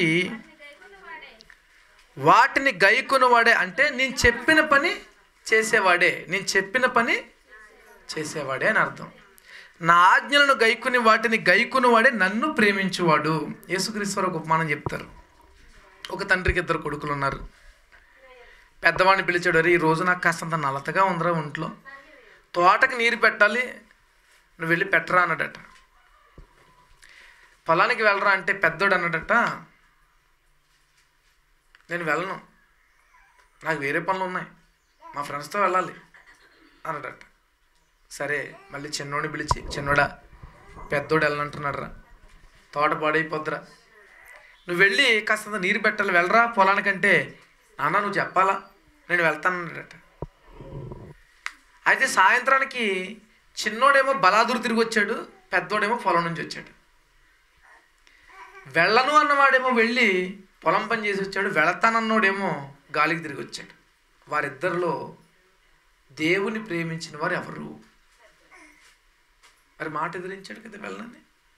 వాటిని గైకొనువాడే, అంటే నేను చెప్పిన పని చేసేవాడే, నేను చెప్పిన పని చేసేవాడే అని అర్థం. నా ఆజ్ఞలను గైకొని వాటిని గైకొనువాడే నన్ను ప్రేమించువాడు. యేసుక్రీస్తు వారు ఒక ఉపమానం చెప్తారు. ఒక తండ్రికి 2 కొడుకులు ఉన్నారు. పెద్దవాడిని పిలిచాడు, అరే ఈరోజు నాకు కాస్తంత నలతగా ఉందిరా ఒంట్లో, తోటకి నీరు పెట్టాలి, నువ్వు వెళ్ళి పెట్టరా అన్నాడట. పొలానికి వెళ్ళరా అంటే పెద్దోడు అన్నాడట, నేను వెళ్ళను, నాకు వేరే పనులు ఉన్నాయి, మా ఫ్రెండ్స్తో వెళ్ళాలి అన్నాడట. సరే మళ్ళీ చిన్నోడిని పిలిచి, చిన్నోడా పెద్దోడు వెళ్ళనంటున్నాడు రా, తోట పాడైపోద్దురా, నువ్వు వెళ్ళి కాస్తంత నీరు పెట్టాలి, వెళ్ళరా పొలానికంటే, నాన్న నువ్వు చెప్పాలా, నేను వెళ్తానన్నాడట. అయితే సాయంత్రానికి చిన్నోడేమో బలాదురు తిరిగి వచ్చాడు, పెద్దోడేమో పొలం నుంచి వచ్చాడు. వెళ్ళను అన్నవాడేమో వెళ్ళి పొలం పని చేసి వచ్చాడు, వెళతానన్నోడేమో గాలికి తిరిగి వచ్చాడు. వారిద్దరిలో దేవుని ప్రేమించిన వారు ఎవరు? మరి మాట ఎదిరించాడు కదా వెళ్ళని.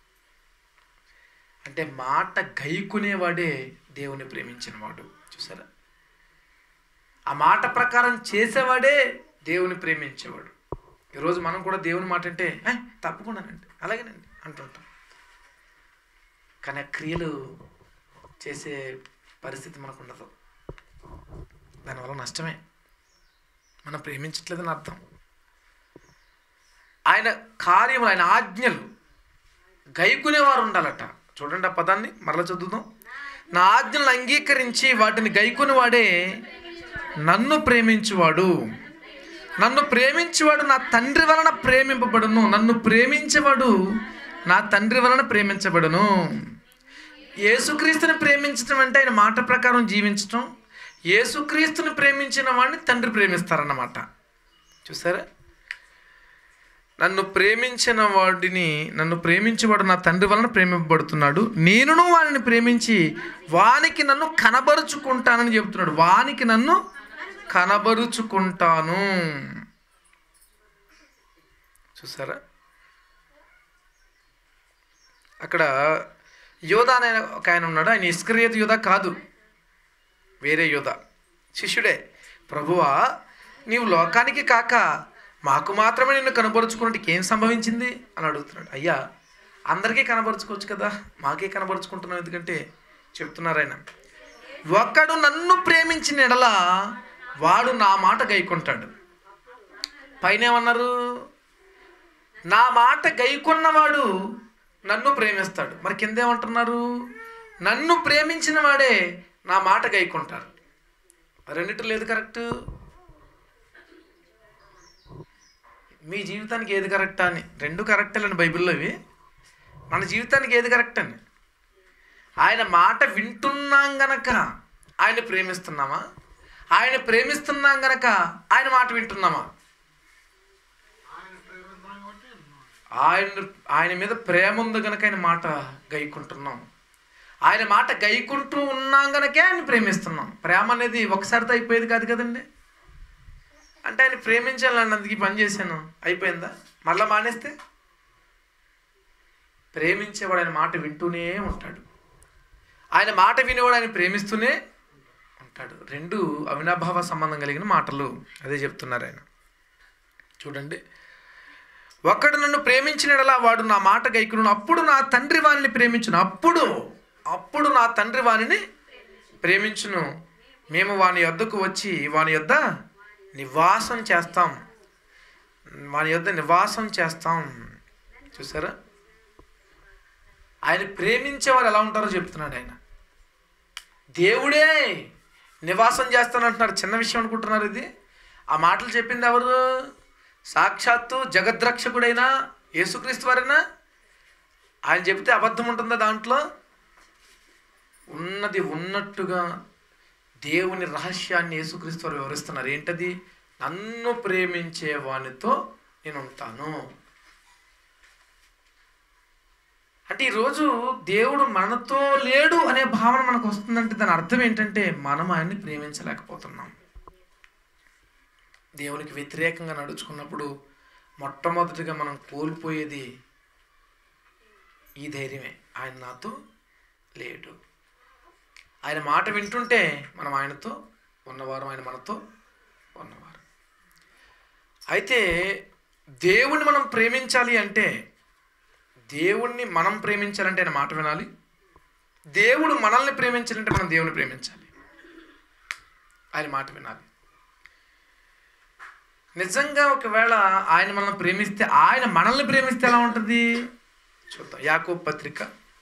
అంటే మాట గైకునేవాడే దేవుని ప్రేమించిన వాడు. చూసారా, ఆ మాట ప్రకారం చేసేవాడే దేవుని ప్రేమించేవాడు. ఈరోజు మనం కూడా దేవుని మాట అంటే తప్పకుండానండి, అలాగేనండి అంటుంటాం, కానీ ఆ క్రియలు చేసే పరిస్థితి మనకు ఉండదు. దానివల్ల నష్టమే, మనం ప్రేమించట్లేదని అర్థం. ఆయన కార్యములు, ఆయన ఆజ్ఞలు గైకునేవారు ఉండాలట. చూడండి ఆ పదాన్ని మరలా చదువుదాం. నా ఆజ్ఞలను అంగీకరించి వాటిని గైకునేవాడే నన్ను ప్రేమించువాడు. నన్ను ప్రేమించేవాడు నా తండ్రి వలన ప్రేమింపబడును. నన్ను ప్రేమించేవాడు నా తండ్రి వలన ప్రేమించబడును. యేసుక్రీస్తుని ప్రేమించడం అంటే ఆయన మాట ప్రకారం జీవించటం. యేసుక్రీస్తుని ప్రేమించిన వాడిని తండ్రి ప్రేమిస్తారన్నమాట. చూసారా, నన్ను ప్రేమించేవాడు నా తండ్రి వలన ప్రేమింపబడుతున్నాడు, నేనును వానిని ప్రేమించి వానికి నన్ను కనబరుచుకుంటానని చెబుతున్నాడు. వానికి నన్ను కనబరుచుకుంటాను. చూసారా, అక్కడ యోధా అనే ఒక ఆయన ఉన్నాడు. ఆయన ఇస్కరియోతు యోధా కాదు, వేరే యోధా, శిష్యుడే. ప్రభువా, నీవు లోకానికి కాక మాకు మాత్రమే నిన్ను కనబరుచుకున్నట్టుకి ఏం సంభవించింది అని అడుగుతున్నాడు. అయ్యా, అందరికీ కనబరుచుకోవచ్చు కదా, మాకే కనబరుచుకుంటున్నాం ఎందుకంటే చెప్తున్నారు ఆయన, ఒకడు నన్ను ప్రేమించిన ఎడల వాడు నా మాట గైకుంటాడు. పైన ఏమన్నారు? నా మాట గైకొన్నవాడు నన్ను ప్రేమిస్తాడు. మరి కిందేమంటున్నారు? నన్ను ప్రేమించిన వాడే నా మాట గైకుంటారు. రెండిట్లో ఏది కరెక్ట్? మీ జీవితానికి ఏది కరెక్టా అని. రెండు కరెక్టేలండి బైబిల్లో ఇవి. మన జీవితానికి ఏది కరెక్ట్ అని. ఆయన మాట వింటున్నాం గనక ఆయన ప్రేమిస్తున్నామా? ఆయన ప్రేమిస్తున్నాం గనక ఆయన మాట వింటున్నామా? ఆయన మీద ప్రేమ ఉంది కనుక ఆయన మాట గైకుంటున్నాం. ఆయన మాట గైకుంటూ ఉన్నాం కనుకే ఆయన ప్రేమిస్తున్నాం. ప్రేమ అనేది ఒకసారితో అయిపోయేది కాదు కదండి. అంటే ఆయన ప్రేమించాలని అందుకు ఈ పని చేశాను, అయిపోయిందా? మళ్ళీ మానేస్తే? ప్రేమించేవాడు ఆయన మాట వింటూనే ఉంటాడు. ఆయన మాట వినేవాడు ఆయన ప్రేమిస్తూనే ఉంటాడు. రెండు అవినాభావ సంబంధం కలిగిన మాటలు. అదే చెప్తున్నారు ఆయన. చూడండి, ఒకడు నన్ను ప్రేమించినడలా వాడు నా మాట గైకును, అప్పుడు నా తండ్రి వానిని ప్రేమించును. అప్పుడు నా తండ్రి వానిని ప్రేమించును. మేము వాని యొద్దకు వచ్చి వాని యొద్ద నివాసం చేస్తాం. చూసారా, ఆయన ప్రేమించేవారు ఎలా ఉంటారో చెప్తున్నాడు ఆయన. దేవుడే నివాసం చేస్తానంటున్నారు. చిన్న విషయం అనుకుంటున్నారు ఇది. ఆ మాటలు చెప్పింది ఎవరు? సాక్షాత్తు జగద్రక్షకుడైన యేసుక్రీస్తు వారైనా. ఆయన చెప్తే అబద్ధం ఉంటుందా దాంట్లో? ఉన్నది ఉన్నట్టుగా దేవుని రహస్యాన్ని యేసుక్రీస్తు వారు వివరిస్తున్నారు. ఏంటది? నన్ను ప్రేమించే వానితో నేను ఉంటాను. అంటే ఈరోజు దేవుడు మనతో లేడు అనే భావన మనకు వస్తుందంటే దాని అర్థం ఏంటంటే మనం ఆయన్ని ప్రేమించలేకపోతున్నాం. దేవునికి వ్యతిరేకంగా నడుచుకున్నప్పుడు మొట్టమొదటిగా మనం కోల్పోయేది ఈ ధైర్యమే. ఆయన నాతో లేడు. ఆయన మాట వింటుంటే మనం ఆయనతో ఉన్నవారు, ఆయన మనతో ఉన్నవారు. అయితే దేవుణ్ణి మనం ప్రేమించాలి అంటే, దేవుణ్ణి మనం ప్రేమించాలంటే ఆయన మాట వినాలి. దేవుడు మనల్ని ప్రేమించాలంటే మనం దేవుని ప్రేమించాలి, ఆయన మాట వినాలి. నిజంగా ఒకవేళ ఆయన మనల్ని ప్రేమిస్తే, ఆయన మనల్ని ప్రేమిస్తే ఎలా ఉంటుంది చూద్దాం. యాకోబు పత్రిక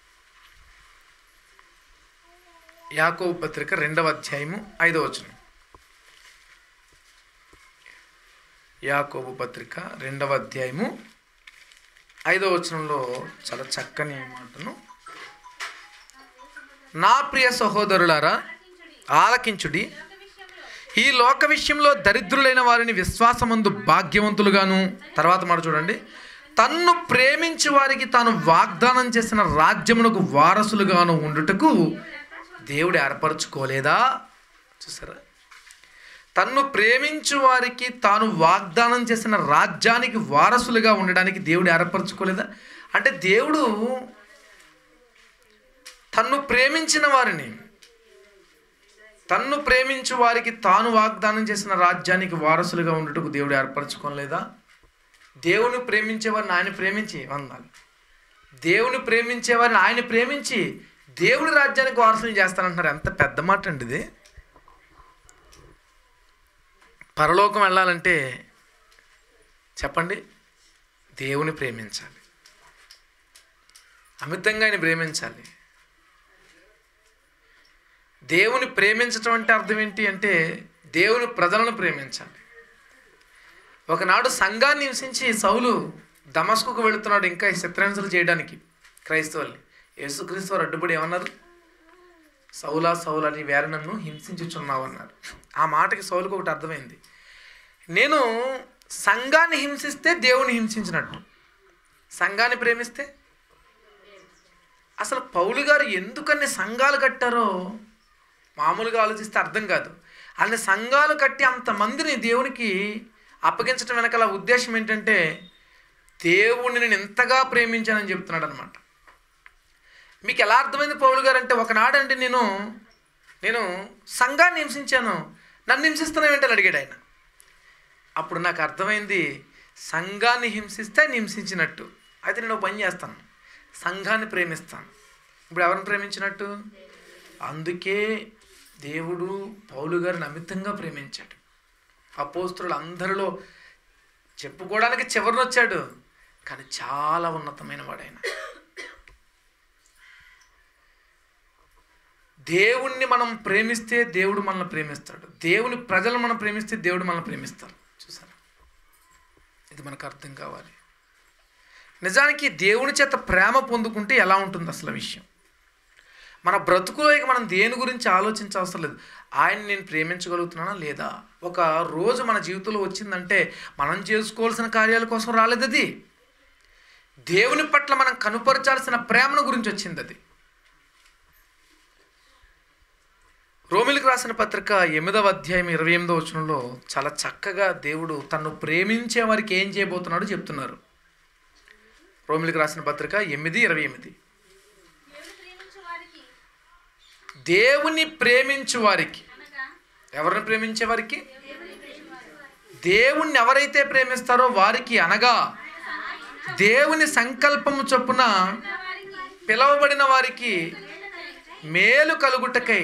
2వ అధ్యాయము 5వ వచనం. యాకోబు పత్రిక 2వ అధ్యాయము 5వ వచనంలో చాలా చక్కని మాటను, నా ప్రియ సహోదరులారా ఆలకించుడి, ఈ లోక విషయంలో దరిద్రులైన వారిని విశ్వాసమందు భాగ్యవంతులుగాను, తర్వాత మాట చూడండి, తన్ను ప్రేమించి వారికి తాను వాగ్దానం చేసిన రాజ్యమునకు వారసులుగాను ఉండుటకు దేవుడు ఏర్పరచుకోలేదా? చూసారా, తన్ను ప్రేమించు వారికి తాను వాగ్దానం చేసిన రాజ్యానికి వారసులుగా ఉండడానికి దేవుడు ఏర్పరచుకోలేదా? అంటే దేవుడు తన్ను ప్రేమించిన వారిని, తన్ను ప్రేమించు వారికి తాను వాగ్దానం చేసిన రాజ్యానికి వారసులుగా ఉండటకు దేవుడు ఏర్పరచుకోలేదా? దేవుని ప్రేమించేవారిని ఆయన ప్రేమించి వందాలి, దేవుని ప్రేమించేవారిని ఆయన ప్రేమించి దేవుని రాజ్యానికి వారసులు చేస్తానంటున్నారు. ఎంత పెద్ద మాట అండి ఇది. పరలోకం వెళ్ళాలంటే చెప్పండి, దేవుని ప్రేమించాలి, అమితంగా ఆయన ప్రేమించాలి. దేవుని ప్రేమించడం అంటే అర్థం ఏంటి అంటే దేవుని ప్రజలను ప్రేమించాలి. ఒకనాడు సంఘాన్ని హింసించి సౌలు దమస్కుకు వెళుతున్నాడు ఇంకా చిత్రహింసలు చేయడానికి క్రైస్తవుల్ని. యేసుక్రీస్తు వారు అడ్డుపడి ఏమన్నారు? సౌలా సౌలా నీ వేర నన్ను హింసించుచున్నావు అన్నారు. ఆ మాటకి సౌలుకు ఒకటి అర్థమైంది, నేను సంఘాన్ని హింసిస్తే దేవుని హింసించినట్టు, సంఘాన్ని ప్రేమిస్తే. అసలు పౌలు గారు ఎందుకన్ని సంఘాలు కట్టారో మామూలుగా ఆలోచిస్తే అర్థం కాదు. అన్ని సంఘాలు కట్టి అంతమందిని దేవునికి అప్పగించడం వెనకాల ఉద్దేశం ఏంటంటే దేవుణ్ణి నేను ఎంతగా ప్రేమించానని చెప్తున్నాడు అనమాట. మీకు ఎలా అర్థమైంది పౌలు గారు అంటే, ఒకనాడంటే నేను సంఘాన్ని హింసించాను, నన్ను హింసిస్తున్నావు ఏంటని అడిగాడు ఆయన. అప్పుడు నాకు అర్థమైంది, సంఘాన్ని హింసిస్తే ఆయన హింసించినట్టు. అయితే నేను పని చేస్తాను, సంఘాన్ని ప్రేమిస్తాను. ఇప్పుడు ఎవరిని ప్రేమించినట్టు? అందుకే దేవుడు పౌలు గారిని అమితంగా ప్రేమించాడు. అపోస్తలులు అందరిలో చెప్పుకోవడానికి చివరిని వచ్చాడు, కానీ చాలా ఉన్నతమైన వాడైన. దేవుణ్ణి మనం ప్రేమిస్తే దేవుడు మనల్ని ప్రేమిస్తాడు, దేవుని ప్రజలను మనం ప్రేమిస్తే దేవుడు మనల్ని ప్రేమిస్తాడు. చూసారా, ఇది మనకు అర్థం కావాలి. నిజానికి దేవుని చేత ప్రేమ పొందుకుంటే ఎలా ఉంటుంది అసలు విషయం? మన బ్రతుకులో ఇక మనం దేని గురించి ఆలోచించవసరం లేదు. ఆయన నేను ప్రేమించగలుగుతున్నానా లేదా? ఒక రోజు మన జీవితంలో వచ్చిందంటే మనం చేసుకోవాల్సిన కార్యాల కోసం రాలేదు, అది దేవుని పట్ల మనం కనుపరచాల్సిన ప్రేమను గురించి వచ్చింది. అది రోమిలకు రాసిన పత్రిక 8వ అధ్యాయం 28వ వచనంలో చాలా చక్కగా దేవుడు తన్ను ప్రేమించే వారికి ఏం చేయబోతున్నాడో చెప్తున్నారు. రోమిలకు రాసిన పత్రిక 8:28, దేవుని ప్రేమించు వారికి, ఎవరిని ప్రేమించే వారికి? దేవుణ్ణి ఎవరైతే ప్రేమిస్తారో వారికి, అనగా దేవుని సంకల్పము చొప్పున పిలువబడిన వారికి మేలు కలుగుటకై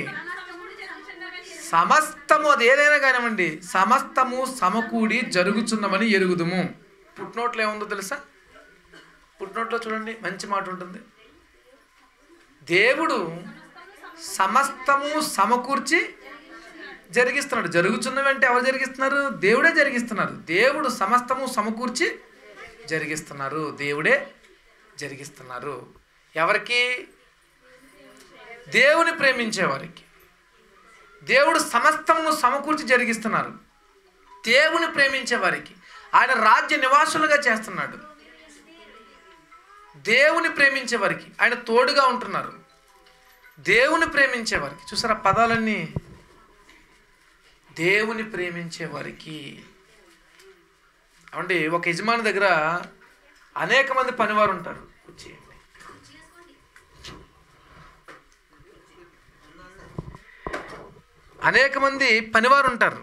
సమస్తము, అది ఏదైనా కానివ్వండి, సమస్తము సమకూడి జరుగుతున్నమని ఎరుగుదుము. పుట్నోట్లో ఏముందో తెలుసా? పుట్నోట్లో చూడండి, మంచి మాట ఉంటుంది. దేవుడు సమస్తము సమకూర్చి జరిగిస్తున్నాడు. జరుగుతున్నవి అంటే ఎవరు జరిగిస్తున్నారు? దేవుడే జరిగిస్తున్నారు. దేవుడు సమస్తము సమకూర్చి జరిగిస్తున్నారు, దేవుడే జరిగిస్తున్నారు. ఎవరికి? దేవుని ప్రేమించే వారికి దేవుడు సమస్తమును సమకూర్చి జరిగిస్తున్నారు. దేవుని ప్రేమించే వారికి ఆయన రాజ్య నివాసులుగా చేస్తున్నాడు. దేవుని ప్రేమించే వారికి ఆయన తోడుగా ఉంటున్నారు. దేవుని ప్రేమించే వారికి, చూసారా పదాలన్నీ, దేవుని ప్రేమించే వారికి. అంటే ఒక యజమాని దగ్గర అనేక మంది పనివారు ఉంటారు. అనేక మంది పనివారు ఉంటారు,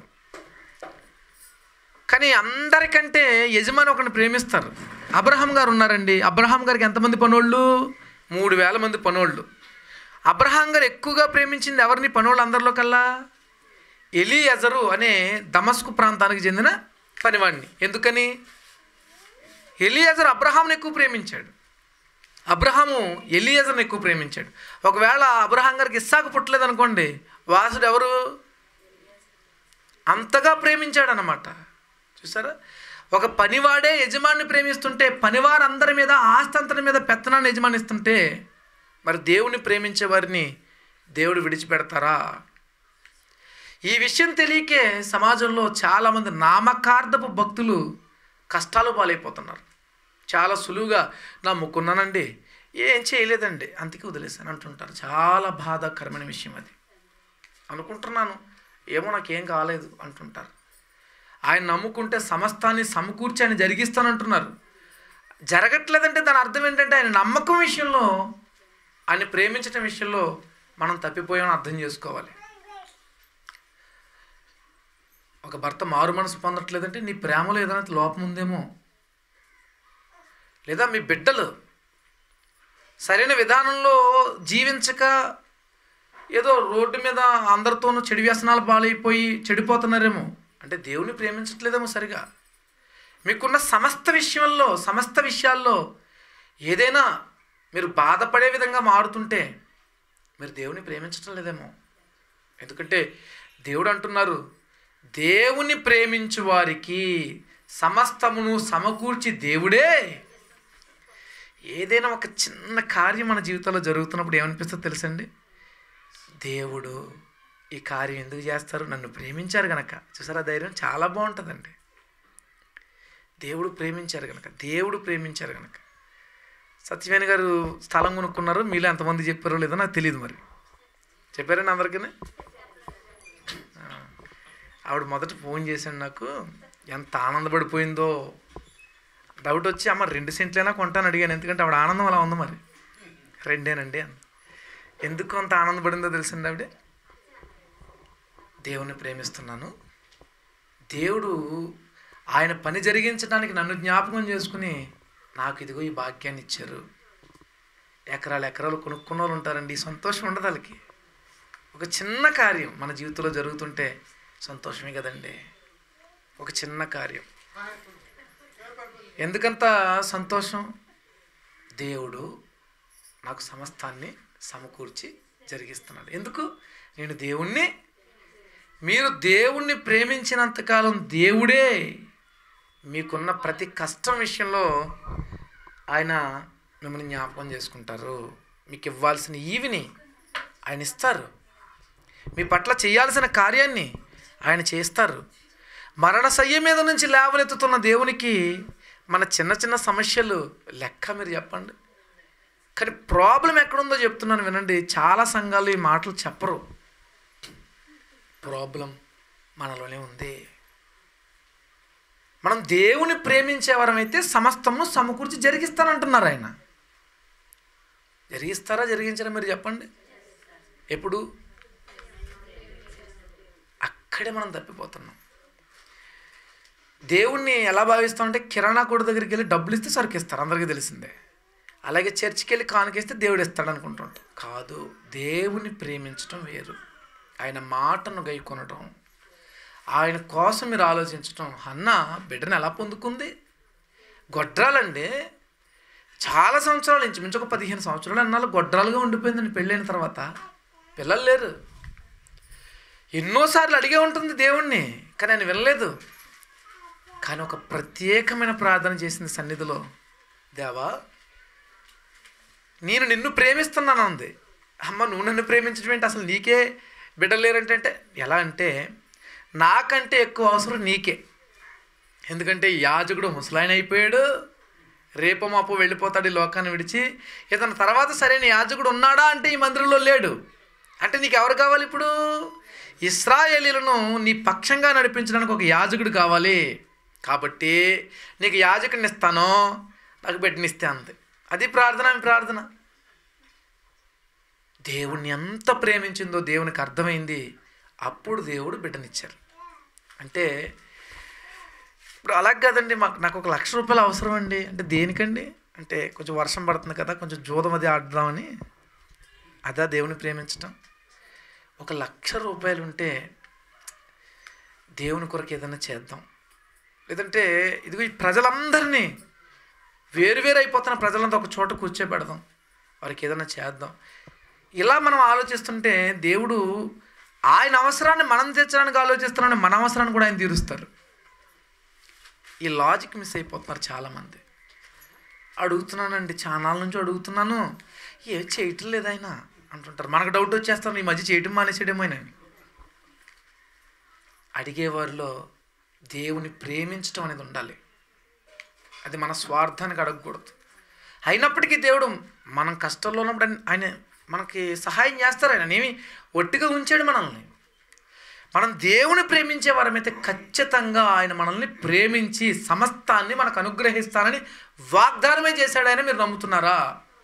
కానీ అందరికంటే యజమాని ఒకరిని ప్రేమిస్తారు. అబ్రహాం గారు ఉన్నారండి. అబ్రహాం గారికి ఎంతమంది పనోళ్ళు? 3000 మంది పనోళ్ళు. అబ్రహాం గారు ఎక్కువగా ప్రేమించింది ఎవరిని పనోళ్ళు అందరిలో కల్లా? ఎలీయజరు అనే దమస్కు ప్రాంతానికి చెందిన పనివాడిని. ఎందుకని? ఎలీయజరు అబ్రహాంని ఎక్కువ ప్రేమించాడు, అబ్రహాము ఎలీయజర్ని ఎక్కువ ప్రేమించాడు. ఒకవేళ అబ్రహాం గారికి ఇస్సాకు పుట్టలేదు అనుకోండి, వాసుడు ఎవరు? అంతగా ప్రేమించాడు అన్నమాట. చూసారా, ఒక పనివాడే యజమాని ప్రేమిస్తుంటే, పనివారందరి మీద ఆస్తి అంతరి మీద పెత్తనాన్ని యజమానిస్తుంటే, మరి దేవుని ప్రేమించే వారిని దేవుడు విడిచిపెడతారా? ఈ విషయం తెలియకే సమాజంలో చాలామంది నామకార్థపు భక్తులు కష్టాలు పాలైపోతున్నారు. చాలా సులువుగా నా మొక్కున్నానండి, ఏం చేయలేదండి, అందుకే వదిలేశాను అంటుంటారు. చాలా బాధాకరమైన విషయం అది. అనుకుంటున్నాను, ఏమో నాకేం కాలేదు అంటుంటారు. ఆయన నమ్ముకుంటే సమస్తాన్ని సమకూర్చి ఆయన జరిగిస్తానంటున్నారు. జరగట్లేదంటే దాని అర్థం ఏంటంటే ఆయన నమ్మకం విషయంలో, ఆయన ప్రేమించడం విషయంలో మనం తప్పిపోయామని అర్థం చేసుకోవాలి. ఒక భర్త మారు మనసు పొందట్లేదంటే నీ ప్రేమలో ఏదైనా లోపం ఉందేమో, లేదా మీ బిడ్డలు సరైన విధానంలో జీవించక ఏదో రోడ్డు మీద అందరితోనూ చెడు వ్యసనాలు పాలైపోయి చెడిపోతున్నారేమో, అంటే దేవుని ప్రేమించట్లేదేమో సరిగా. మీకున్న సమస్త విషయాల్లో ఏదైనా మీరు బాధపడే విధంగా మారుతుంటే మీరు దేవుని ప్రేమించటం లేదేమో. ఎందుకంటే దేవుడు అంటున్నారు, దేవుని ప్రేమించు వారికి సమస్తమును సమకూర్చి దేవుడే. ఏదైనా ఒక చిన్న కార్యం మన జీవితంలో జరుగుతున్నప్పుడు ఏమనిపిస్తుందో తెలుసండి? దేవుడు ఈ కార్యం ఎందుకు చేస్తారు? నన్ను ప్రేమించారు కనుక. చూసారా, ధైర్యం చాలా బాగుంటుందండి. దేవుడు ప్రేమించారు కనుక. సత్యవేణి గారు స్థలం కొనుక్కున్నారు, మీలో ఎంతమంది చెప్పారో లేదో నాకు తెలియదు. మరి చెప్పారండి అందరికీ? ఆవిడ మొదట ఫోన్ చేశాను, నాకు ఎంత ఆనందపడిపోయిందో. డౌట్ వచ్చి, అమ్మ 2 సెంట్లైనా కొంటాను అడిగాను. ఎందుకంటే ఆవిడ ఆనందం అలా ఉంది. మరి 2 అని ఎందుకు అంత ఆనందపడిందో తెలిసింది ఆవిడ. దేవుని ప్రేమిస్తున్నాను, దేవుడు ఆయన పని జరిగించడానికి నన్ను జ్ఞాపకం చేసుకుని నాకు ఇదిగో ఈ భాగ్యాన్ని ఇచ్చారు. ఎకరాలు కొనుక్కున్న వాళ్ళు ఉంటారండి, సంతోషం ఉండదు వాళ్ళకి. ఒక చిన్న కార్యం మన జీవితంలో జరుగుతుంటే సంతోషమే కదండి. ఒక చిన్న కార్యం ఎందుకంత సంతోషం? దేవుడు నాకు సమస్తాన్ని సమకూర్చి జరిగిస్తున్నాడు. ఎందుకు? మీరు దేవుణ్ణి ప్రేమించినంతకాలం దేవుడే మీకున్న ప్రతి కష్టం విషయంలో ఆయన మిమ్మల్ని జ్ఞాపకం చేసుకుంటారు. మీకు ఇవ్వాల్సిన ఈవిని ఆయన ఇస్తారు, మీ పట్ల చేయాల్సిన కార్యాన్ని ఆయన చేస్తారు. మరణశయ్య మీద నుంచి లేవనెత్తుతున్న దేవునికి మన చిన్న సమస్యలు లెక్క మీరు చెప్పండి. కానీ ప్రాబ్లం ఎక్కడుందో చెప్తున్నాను వినండి. చాలా సంఘాలు ఈ మాటలు చెప్పరు. ప్రాబ్లం మనలోనే ఉంది. మనం దేవుని ప్రేమించేవారమైతే సమస్తము సమకూర్చి జరిగిస్తానంటున్నారు ఆయన. జరిగిస్తారా జరిగించారా మీరు చెప్పండి? ఎప్పుడు? అక్కడే మనం తప్పిపోతున్నాం. దేవుణ్ణి ఎలా భావిస్తామంటే, కిరాణా కొట్టు దగ్గరికి వెళ్ళి డబ్బులు ఇస్తే సరుకిస్తారు, అందరికీ తెలిసిందే. అలాగే చర్చికి వెళ్ళి కానుకేస్తే దేవుడు ఇస్తాడు అనుకుంటుంటాం. కాదు, దేవుని ప్రేమించడం వేరు. ఆయన మాటను గైకొనటం, ఆయన కోసం మీరు ఆలోచించటం. హన్నా బిడ్డను ఎలా పొందుకుంది? గొడ్రాలండి. చాలా సంవత్సరాలు, ఇంచుమించు ఒక 15 సంవత్సరాలు అన్నాళ్ళు గొడ్రాలుగా ఉండిపోయిందండి. పెళ్ళైన తర్వాత పిల్లలు లేరు. ఎన్నోసార్లు అడిగే ఉంటుంది దేవుణ్ణి, కానీ ఆయన వినలేదు. కానీ ఒక ప్రత్యేకమైన ప్రార్థన చేసింది సన్నిధిలో. దేవా, నేను నిన్ను ప్రేమిస్తున్నాను అంది. అమ్మ, నువ్వు నన్ను ప్రేమించడం ఏంటి? అసలు నీకే బిడ్డలు లేరంటే ఎలా అంటే, నాకంటే ఎక్కువ అవసరం నీకే. ఎందుకంటే యాజకుడు ముసలాయన అయిపోయాడు, రేపు మాపు వెళ్ళిపోతాడు ఈ లోకాన్ని విడిచి. ఇతని తర్వాత సరైన యాజకుడు ఉన్నాడా అంటే ఈ మందిరంలో లేడు. అంటే నీకు ఎవరు కావాలి ఇప్పుడు? ఇశ్రాయేలీయులను నీ పక్షంగా నడిపించడానికి ఒక యాజకుడు కావాలి. కాబట్టి నీకు యాజకుడిని ఇస్తాను, నాకు బిడ్డనిస్తే అంతే. అది ప్రార్థన. దేవుణ్ణి ఎంత ప్రేమించిందో దేవునికి అర్థమైంది. అప్పుడు దేవుడు బిడ్డనిచ్చారు. అంటే ఇప్పుడు అలాగే కదండి, నాకు ఒక ₹1,00,000 అవసరం అండి అంటే దేనికండి? అంటే కొంచెం వర్షం పడుతుంది కదా, కొంచెం జూదం అది ఆడదామని. అదా దేవుని ప్రేమించటం? ఒక ₹1,00,000 ఉంటే దేవుని కొరకు ఏదైనా చేద్దాం. లేదంటే ఇదిగో ఈ ప్రజలందరినీ వేరు అయిపోతున్న ప్రజలంతా ఒక చోట కూర్చోబెడదాం, వారికి ఏదైనా చేద్దాం. ఇలా మనం ఆలోచిస్తుంటే దేవుడు ఆయన అవసరాన్ని మనం తీర్చడానికి ఆలోచిస్తున్నాడు, మన అవసరాన్ని కూడా ఆయన తీరుస్తారు. ఈ లాజిక్ మిస్ అయిపోతున్నారు చాలామంది. అడుగుతున్నానండి, చాలా నుంచి అడుగుతున్నాను, ఏ చేయటం లేదు ఆయన అంటుంటారు. మనకు డౌట్ వచ్చేస్తాను, ఈ మధ్య చేయటం మానేసేయడమో అని. అడిగేవారిలో దేవుని ప్రేమించడం అనేది ఉండాలి. అది మన స్వార్థానికి అడగకూడదు. అయినప్పటికీ దేవుడు మనం కష్టంలో ఉన్నప్పుడు ఆయన మనకి సహాయం చేస్తారు. ఆయన ఏమి ఒట్టిగా ఉంచాడు మనల్ని. మనం దేవుని ప్రేమించే వారమైతే ఖచ్చితంగా ఆయన మనల్ని ప్రేమించి సమస్తాన్ని మనకు అనుగ్రహిస్తానని వాగ్దానమే చేశాడు ఆయన. మీరు నమ్ముతున్నారా?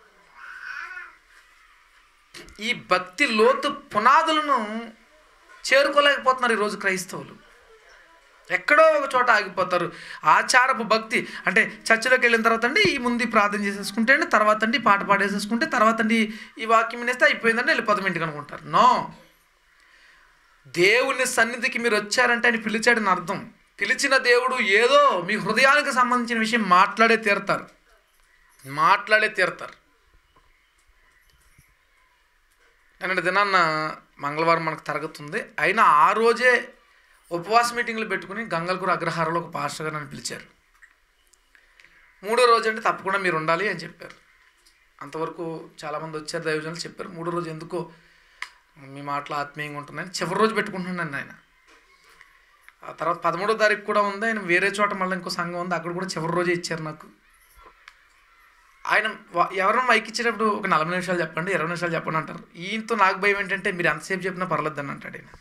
ఈ భక్తి లోతు పునాదులను చేరుకోలేకపోతున్నారు ఈరోజు క్రైస్తవులు. ఎక్కడో ఒక చోట ఆగిపోతారు. ఆచారపు భక్తి అంటే చర్చిలోకి వెళ్ళిన తర్వాత అండి ఈ ముందు ప్రార్థన చేసేసుకుంటే అండి, తర్వాత అండి పాట పాడేసేసుకుంటే, తర్వాత అండి ఈ వాక్యం వినేస్తే అయిపోయిందండి, వెళ్ళిపోతాం ఇంటికి అనుకుంటారు. నో, దేవుని సన్నిధికి మీరు వచ్చారంటే ఆయన పిలిచాడని అర్థం. పిలిచిన దేవుడు ఏదో మీ హృదయానికి సంబంధించిన విషయం మాట్లాడే తీరుతారు. నిన్నటి దినాన్న మంగళవారం మనకు తరగతి ఉంది. అయినా ఆ రోజే ఉపవాస మీటింగ్లు పెట్టుకుని గంగల్కూరు అగ్రహారంలో ఒక పాస్టర్ గారు నన్ను పిలిచారు. 3వ రోజు అంటే తప్పకుండా మీరు ఉండాలి అని చెప్పారు. అంతవరకు చాలామంది వచ్చారు, దైవజనులు చెప్పారు. 3వ రోజు ఎందుకో మీ మాటలు ఆత్మీయంగా ఉంటున్నాయని చివరి రోజు పెట్టుకుంటున్నాను ఆయన. ఆ తర్వాత 13వ తారీఖు కూడా ఉంది. ఆయన వేరే చోట మళ్ళీ ఇంకో సంఘం ఉంది, అక్కడ కూడా చివరి రోజే ఇచ్చారు నాకు. ఆయన ఎవరైనా మైక్ ఇచ్చేటప్పుడు ఒక 40 నిమిషాలు చెప్పండి, 20 నిమిషాలు చెప్పండి అంటారు. ఈయనతో నాకు భయం ఏంటంటే మీరు ఎంతసేపు చెప్పినా పర్లేదని అంటాడు ఆయన.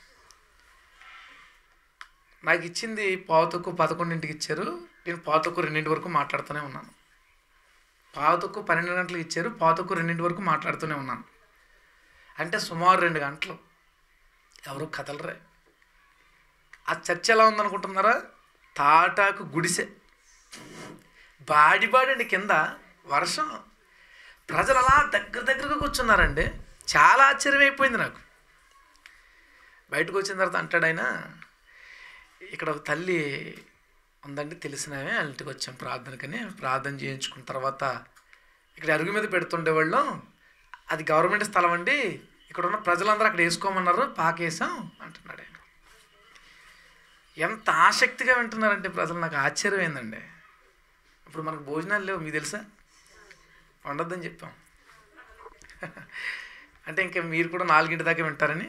నాకు ఇచ్చింది 11:15 ఇచ్చారు. నేను 11:02 వరకు మాట్లాడుతూనే ఉన్నాను. 12:12 గంటలకు ఇచ్చారు, 12:02 వరకు మాట్లాడుతూనే ఉన్నాను. అంటే సుమారు 2 గంటలు. ఎవరు కదలరే. ఆ చర్చ ఎలా ఉందనుకుంటున్నారా? తాటాకు గుడిసె, బాడిబాడండి, కింద వర్షం, ప్రజలు అలా దగ్గరగా కూర్చున్నారండి. చాలా ఆశ్చర్యం అయిపోయింది నాకు. బయటకు వచ్చిన తర్వాత అంటాడు ఆయన, ఇక్కడ ఒక తల్లి ఉందండి తెలిసినవే, వాళ్ళ ఇంటికి వచ్చాం ప్రార్థనకని. ప్రార్థన చేయించుకున్న తర్వాత ఇక్కడ అరుగు మీద పెడుతుండేవాళ్ళం, అది గవర్నమెంట్ స్థలం అండి, ఇక్కడ ఉన్న ప్రజలందరూ అక్కడ వేసుకోమన్నారు, పాకేసాం అంటున్నాడు ఆయన. ఎంత ఆసక్తిగా వింటున్నారంటే ప్రజలు, నాకు ఆశ్చర్యమైందండి. ఇప్పుడు మనకు భోజనాలు లేవు, మీకు తెలుసా? వండొద్దని చెప్పాం. అంటే ఇంకా మీరు కూడా 4 దాకా వింటారని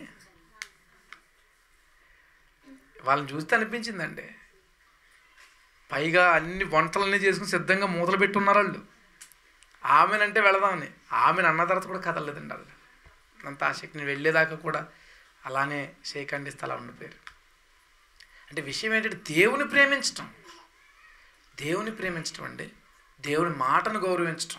వాళ్ళని చూస్తే అనిపించిందండి. పైగా అన్ని వంటలన్నీ చేసుకుని సిద్ధంగా మూతలు పెట్టున్నారు వాళ్ళు. ఆమెనంటే వెళదామని, ఆమెను అన్న తర్వాత కూడా కదలలేదండి వాళ్ళు. అంత ఆసక్తి. నేను వెళ్ళేదాకా కూడా అలానే షేకండిస్తే అలా ఉండిపోయారు. అంటే విషయం ఏంటంటే దేవుని ప్రేమించటం అండి, దేవుని మాటను గౌరవించటం.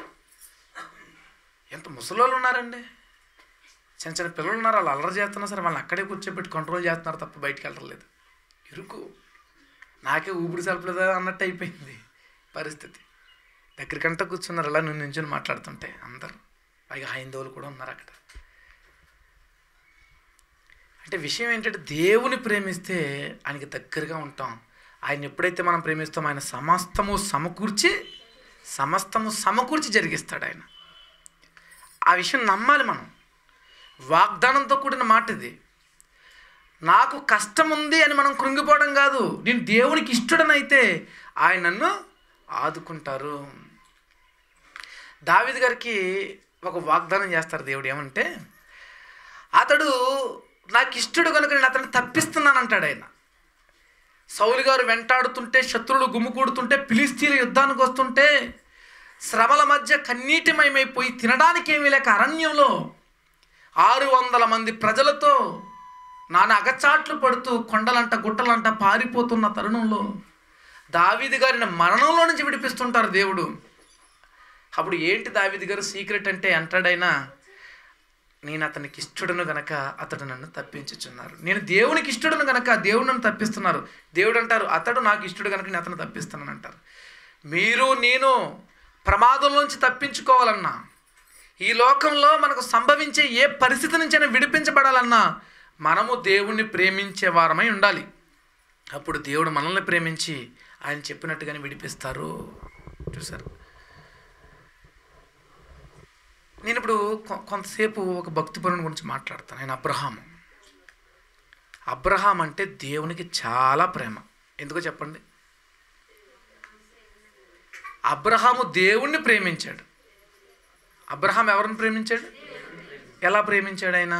ఎంత ముసలోళ్ళు ఉన్నారండి, చిన్న పిల్లలు ఉన్నారు, వాళ్ళు అల్లరి చేస్తున్నా సరే వాళ్ళని అక్కడే కూర్చోబెట్టి కంట్రోల్ చేస్తున్నారు తప్ప బయటికి వెళ్ళలేదు. ఇరుకు నాకే ఊపిరి సలపలేదా అన్నట్టు అయిపోయింది పరిస్థితి. దగ్గరికంటే కూర్చున్నారు అలా నువ్వు నించుని మాట్లాడుతుంటే అందరూ, పైగా హైందవులు కూడా ఉన్నారు అక్కడ. అంటే విషయం ఏంటంటే దేవుని ప్రేమిస్తే ఆయనకి దగ్గరగా ఉంటాం. ఆయన ఎప్పుడైతే మనం ప్రేమిస్తాం ఆయన సమస్తము సమకూర్చి జరిగిస్తాడు ఆయన. ఆ విషయం నమ్మాలి మనం. వాగ్దానంతో కూడిన మాట ఇది. నాకు కష్టం ఉంది అని మనం కృంగిపోవడం కాదు. నేను దేవునికి ఇష్టడనైతే ఆయన నన్ను ఆదుకుంటారు. దావీదు గారికి ఒక వాగ్దానం చేస్తారు దేవుడు. ఏమంటే, అతడు నాకు ఇష్టడు కనుక నేను అతన్ని తప్పిస్తున్నాను అంటాడు ఆయన. సౌలు గారు వెంటాడుతుంటే, శత్రువులు గుమ్ముకూడుతుంటే, ఫిలిష్తీయుల యుద్ధానికి వస్తుంటే, శ్రమల మధ్య కన్నీటిమయమైపోయి తినడానికి ఏమీ లేక అరణ్యంలో 600 మంది ప్రజలతో నానా అగచాట్లు పడుతూ కొండలంట గుట్టలంట పారిపోతున్న తరుణంలో దావీదు గారిని మరణంలో నుంచి విడిపిస్తుంటారు దేవుడు. అప్పుడు ఏంటి దావీదు గారు సీక్రెట్ అంటే అంటాడైనా, నేను అతనికి ఇష్టడును గనక అతడు నన్ను తప్పించుచున్నారు. నేను దేవునికి ఇష్టడును గనక దేవుడు నన్ను తప్పిస్తున్నారు. దేవుడు అంటారు, అతడు నాకు ఇష్టడు కనుక నేను అతను తప్పిస్తున్నాను అంటారు. మీరు నేను ప్రమాదంలోంచి తప్పించుకోవాలన్నా, ఈ లోకంలో మనకు సంభవించే ఏ పరిస్థితి నుంచైనా విడిపించబడాలన్నా మనము దేవుణ్ణి ప్రేమించే వారమై ఉండాలి. అప్పుడు దేవుడు మనల్ని ప్రేమించి ఆయన చెప్పినట్టుగానే విడిపిస్తారు. చూసారు, నేను ఇప్పుడు కొంతసేపు ఒక భక్తిపరుని గురించి మాట్లాడతాను. ఆయన అబ్రహాం అంటే దేవునికి చాలా ప్రేమ. ఎందుకో చెప్పండి. అబ్రహాము దేవుణ్ణి ప్రేమించాడు. అబ్రహాం ఎవరిని ప్రేమించాడు? ఎలా ప్రేమించాడు ఆయన?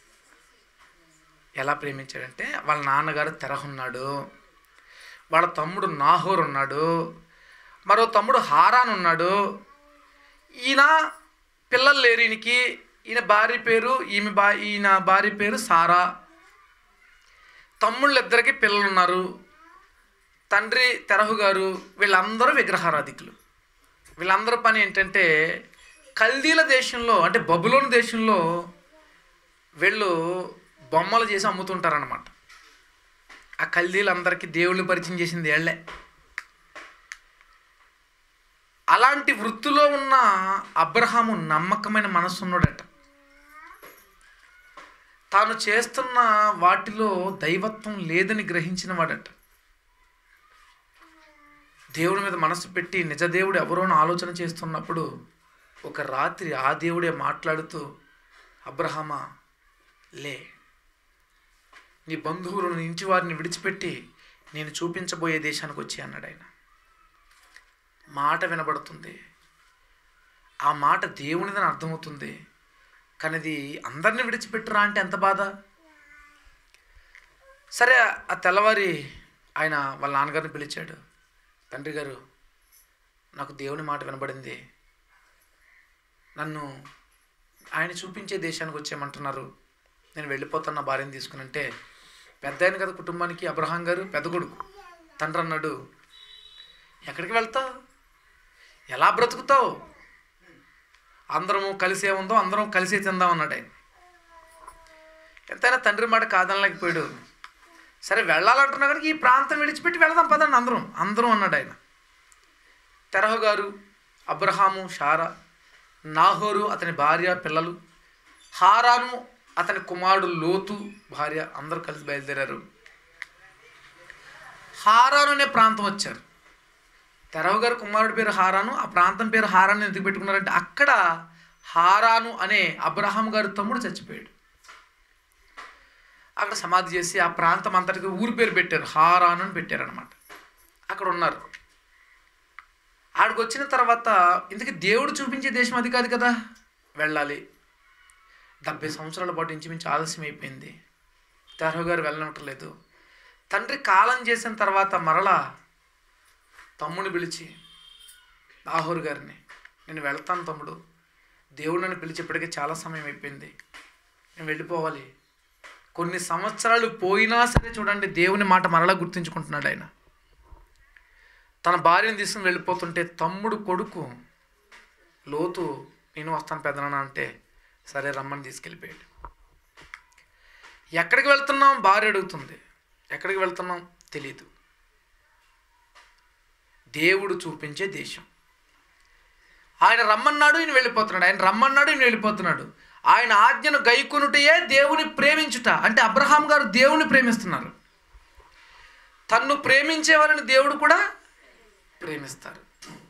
ఎలా ప్రేమించాడంటే, వాళ్ళ నాన్నగారు తెరహు ఉన్నాడు, వాళ్ళ తమ్ముడు నాహోరు ఉన్నాడు, మరో తమ్ముడు హారాన్ ఉన్నాడు. ఈయన పిల్లలు లేరు ఈయనకి. ఈయన భార్య పేరు సారా. తమ్ముళ్ళిద్దరికి పిల్లలు ఉన్నారు. తండ్రి తెరహు గారు. వీళ్ళందరూ విగ్రహారాధికులు. వీళ్ళందరూ పని ఏంటంటే, కల్దీల దేశంలో అంటే బబులోను దేశంలో వీళ్ళు బొమ్మలు చేసి అమ్ముతుంటారనమాట. ఆ కల్దీలందరికీ దేవుళ్ళు పరిచయం చేసింది వీళ్ళే. అలాంటి వృత్తిలో ఉన్న అబ్రహాము నమ్మకమైన మనస్సు ఉన్నాడట. తాను చేస్తున్న వాటిలో దైవత్వం లేదని గ్రహించిన వాడట. దేవుడి మీద మనసు పెట్టి నిజ దేవుడు ఎవరోనో ఆలోచన చేస్తున్నప్పుడు ఒక రాత్రి ఆ దేవుడే మాట్లాడుతూ, అబ్రహామా లే, నీ బంధువులను, నీ ఇంటి వారిని విడిచిపెట్టి నేను చూపించబోయే దేశానికి వచ్చి అన్నాడు ఆయన. మాట వినబడుతుంది. ఆ మాట దేవునిదని అర్థమవుతుంది. కానీ అది అందరిని విడిచిపెట్టురా అంటే ఎంత బాధ. సరే, ఆ తెల్లవారి ఆయన వాళ్ళ నాన్నగారిని పిలిచాడు. తండ్రి గారు, నాకు దేవుని మాట వినబడింది, నన్ను ఆయన చూపించే దేశానికి వచ్చేయమంటున్నారు, నేను వెళ్ళిపోతాను నా భార్యను తీసుకుని. అంటే పెద్ద ఆయన కదా కుటుంబానికి, అబ్రహాం గారు పెద్ద కొడుకు. తండ్రి అన్నాడు, ఎక్కడికి వెళ్తావు, ఎలా బ్రతుకుతావు, అందరము కలిసే ఉందో అందరం కలిసే తిందాం అన్నాడు ఆయన. ఎంతైనా తండ్రి మాట కాదనలేకపోయాడు. సరే వెళ్ళాలంటున్నా కానీ ఈ ప్రాంతం విడిచిపెట్టి వెళదాం పదండి అందరం అన్నాడు ఆయన. తెరహు గారు, అబ్రహాము, షారా, నాహోరు అతని భార్య, పిల్లలు, హారాను అతని కుమారుడు లోతు భార్య అందరూ కలిసి బయలుదేరారు. హారాను అనే ప్రాంతం వచ్చారు. తెరహు గారు కుమారుడి పేరు హారాను. ఆ ప్రాంతం పేరు హారాను ఎందుకు పెట్టుకున్నారంటే, అక్కడ హారాను అనే అబ్రహాం గారు తమ్ముడు చచ్చిపోయాడు. అక్కడ సమాధి చేసి ఆ ప్రాంతం అంతటికి ఊరి పేరు పెట్టారు, హారాను అని పెట్టారనమాట. అక్కడ ఉన్నారు. ఆడికి వచ్చిన తర్వాత ఇందుకు దేవుడు చూపించే దేశం అది కాదు కదా, వెళ్ళాలి. 70 సంవత్సరాల పాటు ఇంచుమించు ఆలస్యం అయిపోయింది. తెరహు గారు వెళ్ళనట్లేదు. తండ్రి కాలం చేసిన తర్వాత మరలా తమ్ముడిని పిలిచి, నాహోరు గారిని, నేను వెళ్తాను తమ్ముడు, దేవుడు నన్ను పిలిచేప్పటికీ చాలా సమయం అయిపోయింది, నేను వెళ్ళిపోవాలి. కొన్ని సంవత్సరాలు పోయినా సరే చూడండి, దేవుని మాట మరలా గుర్తుంచుకుంటున్నాడు ఆయన. తన భార్యను తీసుకుని వెళ్ళిపోతుంటే తమ్ముడు కొడుకు లోతు, నేను వస్తాను పెదనాన్న అంటే, సరే రమ్మని తీసుకెళ్ళిపోయాడు. ఎక్కడికి వెళ్తున్నాం భార్య అడుగుతుంది. ఎక్కడికి వెళ్తున్నాం తెలీదు. దేవుడు చూపించే దేశం. ఆయన రమ్మన్నాడు, ఈయన వెళ్ళిపోతున్నాడు. ఆయన రమ్మన్నాడు, ఈయన వెళ్ళిపోతున్నాడు. ఆయన ఆజ్ఞను గైకొనుటయే దేవుని ప్రేమించుట. అంటే అబ్రహాం గారు దేవుని ప్రేమిస్తున్నారు. తన్ను ప్రేమించేవారిని దేవుడు కూడా ప్రేమిస్తారు.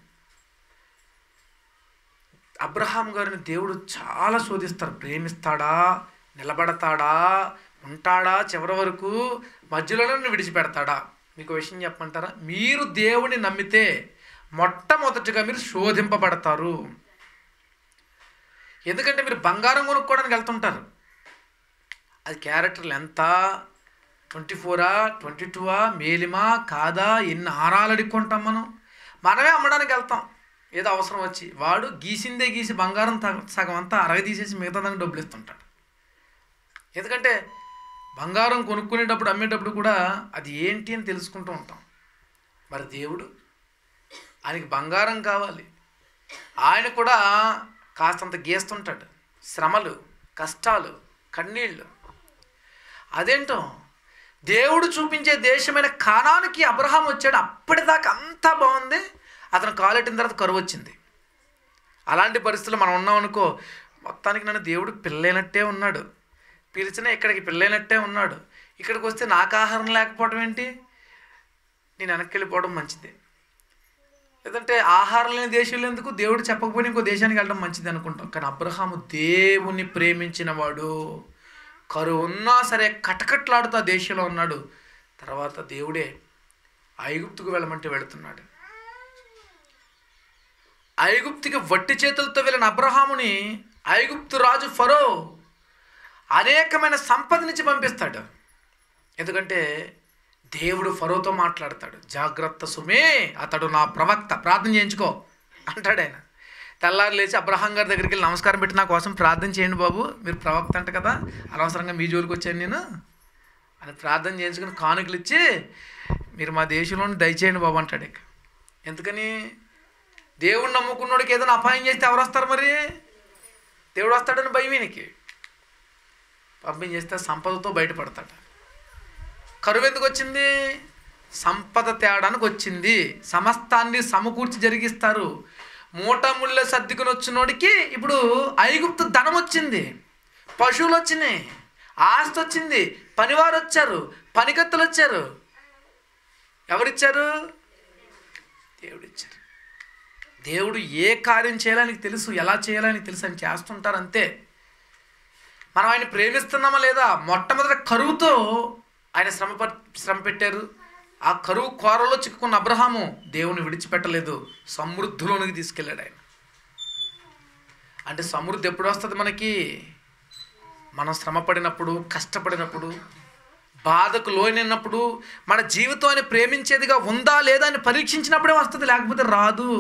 అబ్రహాం గారిని దేవుడు చాలా శోధిస్తారు. ప్రేమిస్తాడా, నిలబడతాడా, ఉంటాడా చివరి వరకు, మధ్యలోనే విడిచిపెడతాడా. మీకు విషయం చెప్పమంటారా? మీరు దేవుని నమ్మితే మొట్టమొదటిగా మీరు శోధింపబడతారు. ఎందుకంటే మీరు బంగారం కొనుక్కోవడానికి వెళ్తుంటారు, అది క్యారెక్టర్లు ఎంత 24ఆ 22ఆ మేలిమా కాదా ఎన్ని ఆరాలు అడుక్కుంటాం మనమే అమ్మడానికి వెళ్తాం ఏదో అవసరం వచ్చి. వాడు గీసిందే గీసి బంగారం సగం అంతా అరగదీసేసి మిగతా దానికి డబ్బులు ఇస్తుంటాడు. ఎందుకంటే బంగారం కొనుక్కునేటప్పుడు అమ్మేటప్పుడు కూడా అది ఏంటి అని తెలుసుకుంటూ ఉంటాం. మరి దేవుడు ఆయనకి బంగారం కావాలి, ఆయన కూడా కాస్తంత గీస్తుంటాడు. శ్రమలు, కష్టాలు, కన్నీళ్ళు. అదేంటో దేవుడు చూపించే దేశమైన కానానుకి అబ్రహాం వచ్చాడు. అప్పటిదాకా అంతా బాగుంది, అతను కాలెట్టిన తర్వాత కరువు వచ్చింది. అలాంటి పరిస్థితుల్లో మనం ఉన్నాం అనుకో, మొత్తానికి నన్ను దేవుడు పిల్లైనట్టే ఉన్నాడు, పిలిచినా ఇక్కడికి పిల్లైనట్టే ఉన్నాడు, ఇక్కడికి వస్తే నాకు ఆహారం లేకపోవడం ఏంటి, నేను వెనక్కి వెళ్ళిపోవడం మంచిది. లేదంటే ఆహారం లేని దేశంలో ఎందుకు, దేవుడు చెప్పకపోయినా ఇంకో దేశానికి వెళ్ళడం మంచిది అనుకుంటాం. కానీ అబ్రహాము దేవుణ్ణి ప్రేమించిన వాడు, కరువు ఉన్నా సరే కటకట్లాడుతూ ఆ దేశంలో ఉన్నాడు. తర్వాత దేవుడే ఐగుప్తుకు వెళ్ళమంటే వెళుతున్నాడు. ఐగుప్తుకి వట్టి చేతులతో వెళ్ళిన అబ్రహాముని ఐగుప్తు రాజు ఫరో అనేకమైన సంపద నుంచి పంపిస్తాడు. ఎందుకంటే దేవుడు ఫరోతో మాట్లాడతాడు. జాగ్రత్త సుమే, అతడు నా ప్రవక్త, ప్రార్థన చేయించుకో అంటాడు ఆయన. తెల్లారు లేచి అబ్రహాం గారి దగ్గరికి వెళ్ళి నమస్కారం పెట్టి నా కోసం ప్రార్థన చేయండి బాబు, మీరు ప్రవక్త అంట కదా, అనవసరంగా మీ జోలికి వచ్చాను నేను అని ప్రార్థన చేయించుకుని కానుకలు ఇచ్చి మీరు మా దేశంలోని దయచేయండి బాబు అంటాడు. ఇక ఎందుకని, దేవుడు నమ్ముకున్నోడికి ఏదైనా అపాయం చేస్తే ఎవరు వస్తారు, మరి దేవుడు వస్తాడని భయం ఈయనకి. పంపిణీ చేస్తే సంపదతో బయటపడతాడు. కరువు ఎందుకు వచ్చింది, సంపద తేడానికి వచ్చింది. సమస్తాన్ని సమకూర్చి జరిగిస్తారు. మూట ముళ్ళ సర్దుకుని వచ్చినోడికి ఇప్పుడు ఐగుప్తు ధనం వచ్చింది, పశువులు వచ్చినాయి, ఆస్తి వచ్చింది, పనివారు వచ్చారు, పనికత్తులు వచ్చారు. ఎవరిచ్చారు, దేవుడిచ్చారు. దేవుడు ఏ కార్యం చేయాలని తెలుసు, ఎలా చేయాలని తెలుసు, అని చేస్తుంటారు అంతే. మనం ఆయన ప్రేమిస్తున్నామా లేదా, మొట్టమొదటి కరువుతో ఆయన శ్రమ పెట్టారు. ఆ కరువు కోరలో చిక్కుకున్న అబ్రహాము దేవుని విడిచిపెట్టలేదు, సమృద్ధిలోనికి తీసుకెళ్ళాడు ఆయన. అంటే సమృద్ధి ఎప్పుడు వస్తుంది మనకి, మనం శ్రమ పడినప్పుడు, కష్టపడినప్పుడు, బాధకు లోనైనప్పుడు, మన జీవితాన్ని ప్రేమించేదిగా ఉందా లేదా అని పరీక్షించినప్పుడే వస్తుంది, లేకపోతే రాదు.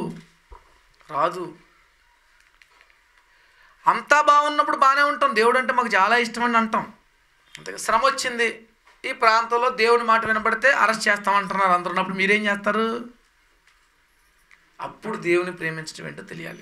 అంతా బాగున్నప్పుడు బాగానే ఉంటాం, దేవుడు అంటే మాకు చాలా ఇష్టం అని అంటాం. అంతే. శ్రమ వచ్చింది, ఈ ప్రాంతంలో దేవుని మాట వినబడితే అరెస్ట్ చేస్తామంటున్నారు అందరూ, ఉన్నప్పుడు మీరేం చేస్తారు, అప్పుడు దేవుని ప్రేమించడం ఏంటో తెలియాలి.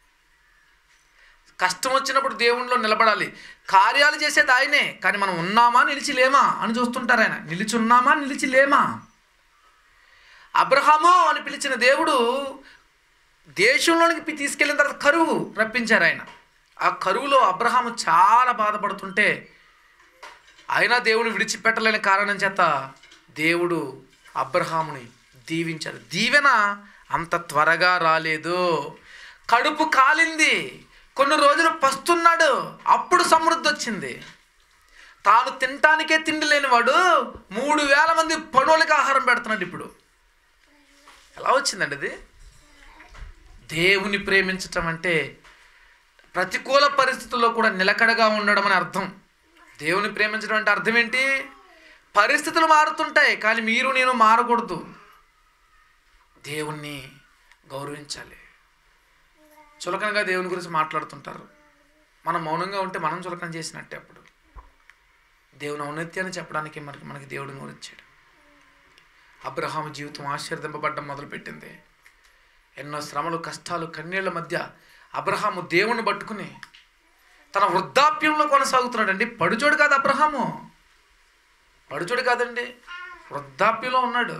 కష్టం వచ్చినప్పుడు దేవునిలో నిలబడాలి. కార్యాలు చేసేది ఆయనే, కానీ మనం ఉన్నామా నిలిచి లేమా అని చూస్తుంటారు ఆయన. నిలిచి ఉన్నామా నిలిచి లేమా. అబ్రహాము అని పిలిచిన దేవుడు దేశంలోనికి తీసుకెళ్ళిన తర్వాత కరువు రప్పించారు ఆయన. ఆ కరువులో అబ్రహాము చాలా బాధపడుతుంటే అయినా దేవుని విడిచిపెట్టలేని కారణం చేత దేవుడు అబ్రహాముని దీవించారు. దీవెన అంత త్వరగా రాలేదు. కడుపు కాలింది, కొన్ని రోజులు పస్తున్నాడు, అప్పుడు సమృద్ధి వచ్చింది. తాను తినటానికే తిండి లేనివాడు 3000 మంది పనులకి ఆహారం పెడుతున్నాడు. ఇప్పుడు ఎలా వచ్చిందండి అది? దేవుని ప్రేమించటం అంటే ప్రతికూల పరిస్థితుల్లో కూడా నిలకడగా ఉండడం అని అర్థం. దేవుని ప్రేమించడం అంటే అర్థం ఏంటి, పరిస్థితులు మారుతుంటాయి కానీ మీరు నేను మారకూడదు. దేవుణ్ణి గౌరవించాలి. చులకనగా దేవుని గురించి మాట్లాడుతుంటారు, మనం మౌనంగా ఉంటే మనం చులకన చేసినట్టే. అప్పుడు దేవుని ఔన్నత్యాన్ని చెప్పడానికి మనకి దేవుడు నోరిచ్చాడు. అబ్రహాము జీవితం ఆశీర్వదింపబడ్డం మొదలుపెట్టింది. ఎన్నో శ్రమలు, కష్టాలు, కన్నీళ్ల మధ్య అబ్రహాము దేవుణ్ణి పట్టుకుని తన వృద్ధాప్యంలో కొనసాగుతున్నాడండి. పడుచోడు కాదు అబ్రహాము, పడుచోడు కాదండి, వృద్ధాప్యంలో ఉన్నాడు.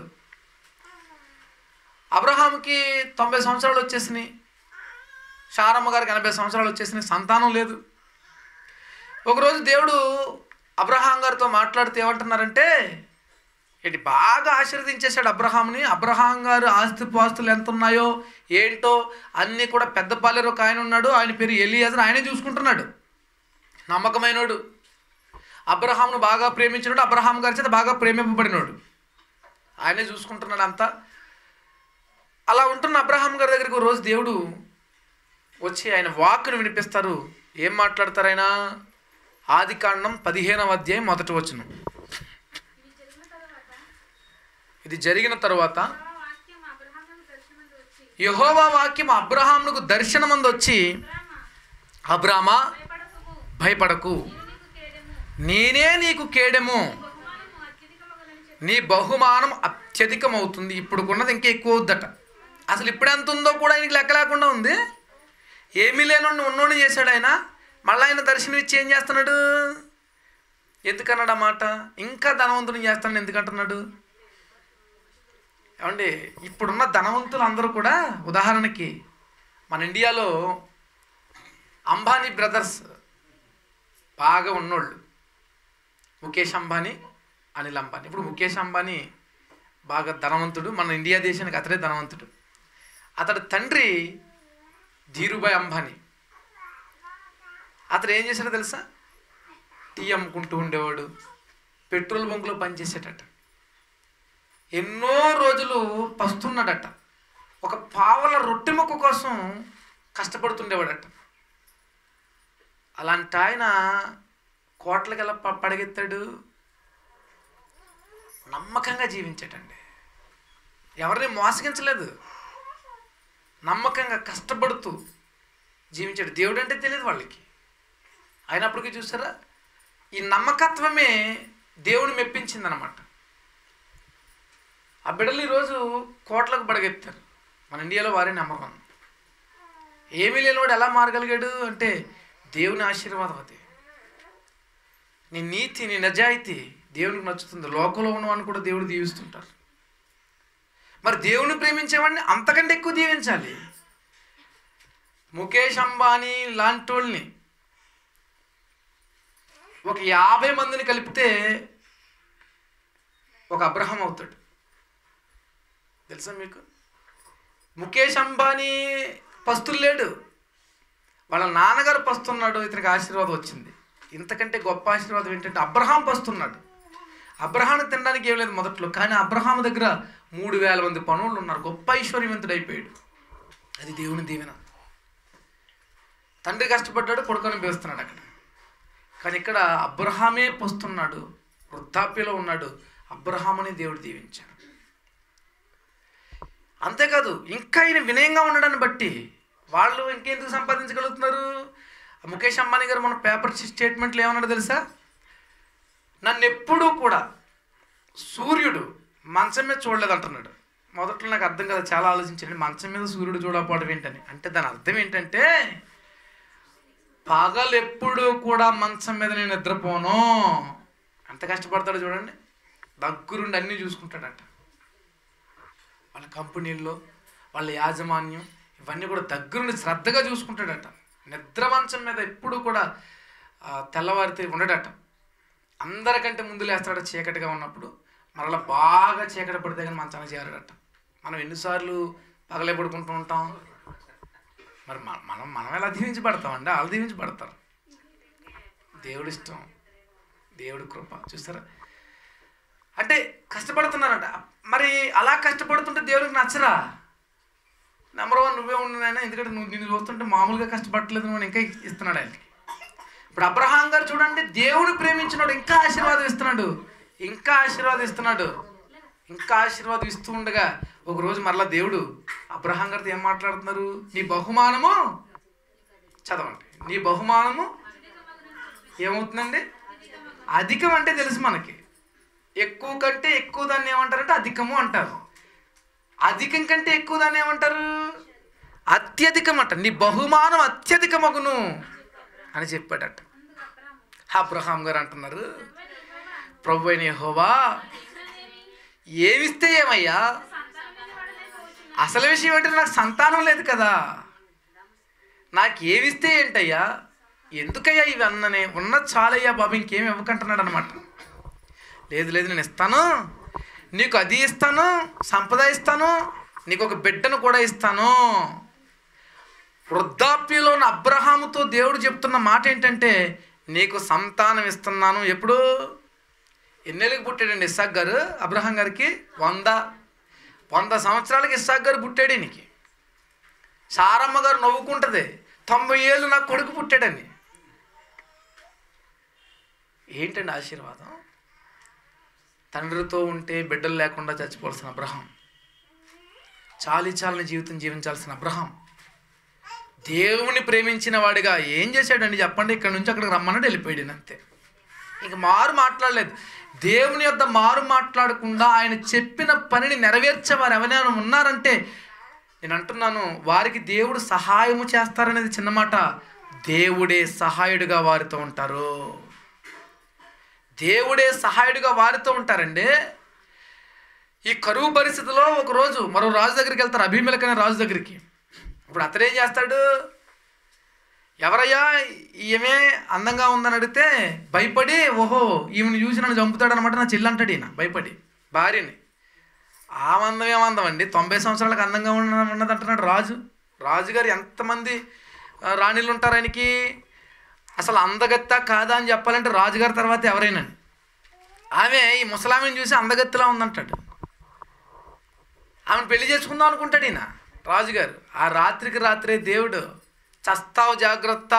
అబ్రహాముకి 90 సంవత్సరాలు వచ్చేసినాయి, శారమ్మ గారికి 80 సంవత్సరాలు వచ్చేసినాయి, సంతానం లేదు. ఒకరోజు దేవుడు అబ్రహాం గారితో మాట్లాడితే ఏమంటున్నారంటే, ఏంటి బాగా ఆశీర్వదించేశాడు అబ్రహాంని. అబ్రహాం గారు ఆస్తిపాస్తులు ఎంత ఉన్నాయో ఏంటో అన్నీ కూడా పెద్ద పాలేరు ఒక ఆయన ఉన్నాడు, ఆయన పేరు ఎలియాజర్, ఆయనే చూసుకుంటున్నాడు. నమ్మకమైనోడు, అబ్రహాంను బాగా ప్రేమించినాడు, అబ్రహాం గారి చేత బాగా ప్రేమింపబడినాడు, ఆయనే చూసుకుంటున్నాడు అంతా. అలా ఉంటున్న అబ్రహాం గారి దగ్గరికి ఒక రోజు దేవుడు వచ్చి ఆయన వాక్కును వినిపిస్తారు. ఏం మాట్లాడతారు ఆయన? ఆదికాండం 15వ అధ్యాయం 1వ వచనం. ఇది జరిగిన తరువాత యెహోవా వాక్యం అబ్రహామునకు దర్శనమందు వచ్చి, అబ్రామా భయపడకు, నేనే నీకు కేడెము, నీ బహుమానం అత్యధికమవుతుంది. ఇప్పుడు కొన్నది ఇంకా ఎక్కువ అవుద్దట. అసలు ఇప్పుడు ఎంత ఉందో కూడా ఆయనకి లెక్క లేకుండా ఉంది. ఏమీ లేనోడిని ఉన్నోడిని చేశాడు ఆయన. మళ్ళీ ఆయన దర్శనం ఇచ్చి ఏం చేస్తున్నాడు? ఎందుకన్నాడు ఆ మాట? ఇంకా ధనవంతుని చేస్తాడు ఎందుకంటున్నాడు? ఏమండి, ఇప్పుడున్న ధనవంతులు అందరూ కూడా, ఉదాహరణకి మన ఇండియాలో అంబానీ బ్రదర్స్ బాగా ఉన్నోళ్ళు, ముఖేష్ అంబానీ, అనిల్ అంబానీ. ఇప్పుడు ముఖేష్ అంబానీ బాగా ధనవంతుడు, మన ఇండియా దేశానికి అతడే ధనవంతుడు. అతడి తండ్రి ధీరుభాయ్ అంబానీ. అతడు ఏం చేశాడో తెలుసా? టీ అమ్ముకుంటూ ఉండేవాడు, పెట్రోల్ బంకులో పనిచేసేటట. ఎన్నో రోజులు పస్తున్నాడట. ఒక పావల రొట్టె ముక్క కోసం కష్టపడుతుండేవాడట. అలాంటి ఆయన కోట్లకి ఎలా పడగెత్తాడు? నమ్మకంగా జీవించాడండి. ఎవరిని మోసగించలేదు, నమ్మకంగా కష్టపడుతూ జీవించాడు. దేవుడు అంటే తెలియదు వాళ్ళకి. అయినప్పటికీ చూసారా, ఈ నమ్మకత్వమే దేవుని మెప్పించిందనమాట. ఆ బిడ్డలు ఈరోజు కోట్లకు పడగెత్తారు. మన ఇండియాలో వారే నమ్మకం. ఏమీ లేనివాడు ఎలా మారగలిగాడు అంటే దేవుని ఆశీర్వాదం. అది నీ నీతి, నీ నిజాయితీ దేవునికి నచ్చుతుంది. లోకంలో ఉన్నవాడిని కూడా దేవుడు దీవిస్తుంటారు. మరి దేవుని ప్రేమించేవాడిని అంతకంటే ఎక్కువ దీవించాలి. ముఖేష్ అంబానీ లాంటి వాళ్ళని ఒక 50 మందిని కలిపితే ఒక అబ్రహాం అవుతాడు. తెలుసా మీకు? ముఖేష్ అంబానీ పస్తులు లేడు, వాళ్ళ నాన్నగారు పస్తున్నాడు, ఇతనికి ఆశీర్వాదం వచ్చింది. ఇంతకంటే గొప్ప ఆశీర్వాదం ఏంటంటే అబ్రహాం పస్తున్నాడు. అబ్రహాం తినడానికి ఏం లేదు మొదట్లో, కానీ అబ్రహాం దగ్గర 3000 మంది పనులు ఉన్నారు. గొప్ప ఐశ్వర్యవంతుడు అయిపోయాడు. అది దేవుని దీవెన. తండ్రి కష్టపడ్డాడు, కొడుకుని పేస్తున్నాడు అక్కడ. కానీ ఇక్కడ అబ్రహామే పస్తున్నాడు, వృద్ధాప్యలో ఉన్నాడు. అబ్రహాముని దేవుడు దీవించాడు. అంతేకాదు, ఇంకా ఆయన వినయంగా ఉండడాన్ని బట్టి వాళ్ళు ఇంకెందుకు సంపాదించగలుగుతున్నారు? ముఖేష్ అంబానీ గారు మన పేపర్ స్టేట్మెంట్లో ఏమన్నాడు తెలుసా? నన్ను ఎప్పుడూ కూడా సూర్యుడు మంచం మీద చూడలేదు అంటున్నాడు. మొదట్లో నాకు అర్థం కదా, చాలా ఆలోచించండి. మంచం మీద సూర్యుడు చూడకపోవడం ఏంటని. అంటే దాని అర్థం ఏంటంటే, పగలెప్పుడు కూడా మంచం మీద నేను నిద్రపోను. ఎంత కష్టపడతాడో చూడండి. దగ్గరుండి అన్నీ చూసుకుంటాడట. వాళ్ళ కంపెనీల్లో, వాళ్ళ యాజమాన్యం, ఇవన్నీ కూడా దగ్గరుండి శ్రద్ధగా చూసుకుంటాడట. నిద్ర మంచం మీద ఎప్పుడు కూడా తెల్లవారితే ఉండడట. అందరికంటే ముందు లేస్తాడట చీకటిగా ఉన్నప్పుడు. మరలా బాగా చీకటి పడితే కానీ మంచాన్ని చేరాడట. మనం ఎన్నిసార్లు పగలే పడుకుంటూ ఉంటాం. మరి మనం ఎలా దీవించబడతామండి? వాళ్ళు దీవించబడతారు. దేవుడి ఇష్టం, దేవుడి కృప. చూస్తారా? అంటే కష్టపడుతున్నారట. మరి అలా కష్టపడుతుంటే దేవుడికి నచ్చరా? నెంబర్ 1 నువ్వే ఉన్నాయన, ఎందుకంటే నిన్ను చూస్తుంటే మామూలుగా కష్టపడట్లేదు, నువ్వు ఇంకా ఇస్తున్నాడు ఆయనకి. ఇప్పుడు అబ్రహాం గారు చూడండి, దేవుడు ప్రేమించినాడు, ఇంకా ఆశీర్వాదం ఇస్తున్నాడు, ఇంకా ఆశీర్వాదం ఇస్తున్నాడు, ఇంకా ఆశీర్వాదం ఇస్తూ ఉండగా ఒకరోజు మరలా దేవుడు అబ్రహాం గారితో ఏం మాట్లాడుతున్నారు? నీ బహుమానము, చదవండి, నీ బహుమానము ఏమవుతుందండి? అధికం అంటే తెలుసు మనకి. ఎక్కువ కంటే ఎక్కువ దాన్ని ఏమంటారంటే అధికము అంటారు. అధికం కంటే ఎక్కువ దాన్ని ఏమంటారు? అత్యధికం అంట. నీ బహుమానం అత్యధికమగును అని చెప్పాడట. అబ్రహాం గారు అంటున్నారు, ప్రభు అయిన యెహోవా ఏమిస్తే ఏమయ్యా? అసలు విషయం ఏంటంటే నాకు సంతానం లేదు కదా, నాకు ఏమిస్తే ఏంటయ్యా? ఎందుకయ్యా ఇవి అన్ననే? ఉన్నది చాలయ్యా బాబు, ఇంకేమి ఇవ్వకంటున్నాడు అనమాట. లేదు లేదు, నేను ఇస్తాను, నీకు అది ఇస్తాను, సంపద ఇస్తాను, నీకు ఒక బిడ్డను కూడా ఇస్తాను. వృద్ధాప్యలో ఉన్న అబ్రహాముతో దేవుడు చెప్తున్న మాట ఏంటంటే, నీకు సంతానం ఇస్తున్నాను. ఎప్పుడు? ఎన్నేళ్ళకి పుట్టాడండి ఇస్సాక్ గారు? అబ్రహాం గారికి 100 సంవత్సరాలకి ఇస్సాక్ గారు పుట్టాడు. ఈయనకి సారమ్మ గారు నవ్వుకుంటుంది, 90 ఏళ్ళు నాకు కొడుకు పుట్టాడని. ఏంటండి ఆశీర్వాదం? తండ్రితో ఉంటే బిడ్డలు లేకుండా చచ్చిపోవాల్సిన అబ్రహాం, చాలని జీవితం జీవించాల్సిన అబ్రహాం దేవుని ప్రేమించిన వాడిగా ఏం చేశాడండి చెప్పండి? ఇక్కడ నుంచి అక్కడికి రమ్మన్నాడు, వెళ్ళిపోయాడు అంతే. ఇంక మారు మాట్లాడలేదు. దేవుని యొద్ద మారు మాట్లాడకుండా ఆయన చెప్పిన పనిని నెరవేర్చేవారు ఎవరైనా ఉన్నారంటే నేను అంటున్నాను, వారికి దేవుడు సహాయము చేస్తారనేది చిన్న మాట. దేవుడే సహాయుడిగా వారితో ఉంటారు. దేవుడే సహాయుడిగా వారితో ఉంటారండి. ఈ కరువు పరిస్థితిలో ఒకరోజు మరో రాజు దగ్గరికి వెళ్తారు, అబీమెలెకు అనే రాజు దగ్గరికి. ఇప్పుడు అతను ఏం చేస్తాడు? ఎవరయ్యా ఈమె అందంగా ఉందని అడిగితే భయపడి, ఓహో ఈమెను చూసి నన్ను చంపుతాడు అనమాట నా చెల్లి అంటాడు ఈయన భయపడి భార్యని. ఆ అందం ఏమందం అండి, 90 సంవత్సరాలకు అందంగా ఉన్నది అంటున్నాడు రాజు. రాజుగారు ఎంతమంది రాణిలు ఉంటారు ఆయనకి? అసలు అందగత్తా కాదా అని చెప్పాలంటే రాజుగారి తర్వాత ఎవరైనా. ఆమె ఈ ముసలామిని చూసి అందగత్తిలా ఉందంటాడు. ఆమెను పెళ్లి చేసుకుందాం అనుకుంటాడు ఈయన రాజుగారు. ఆ రాత్రికి రాత్రే దేవుడు చస్తావు జాగ్రత్త,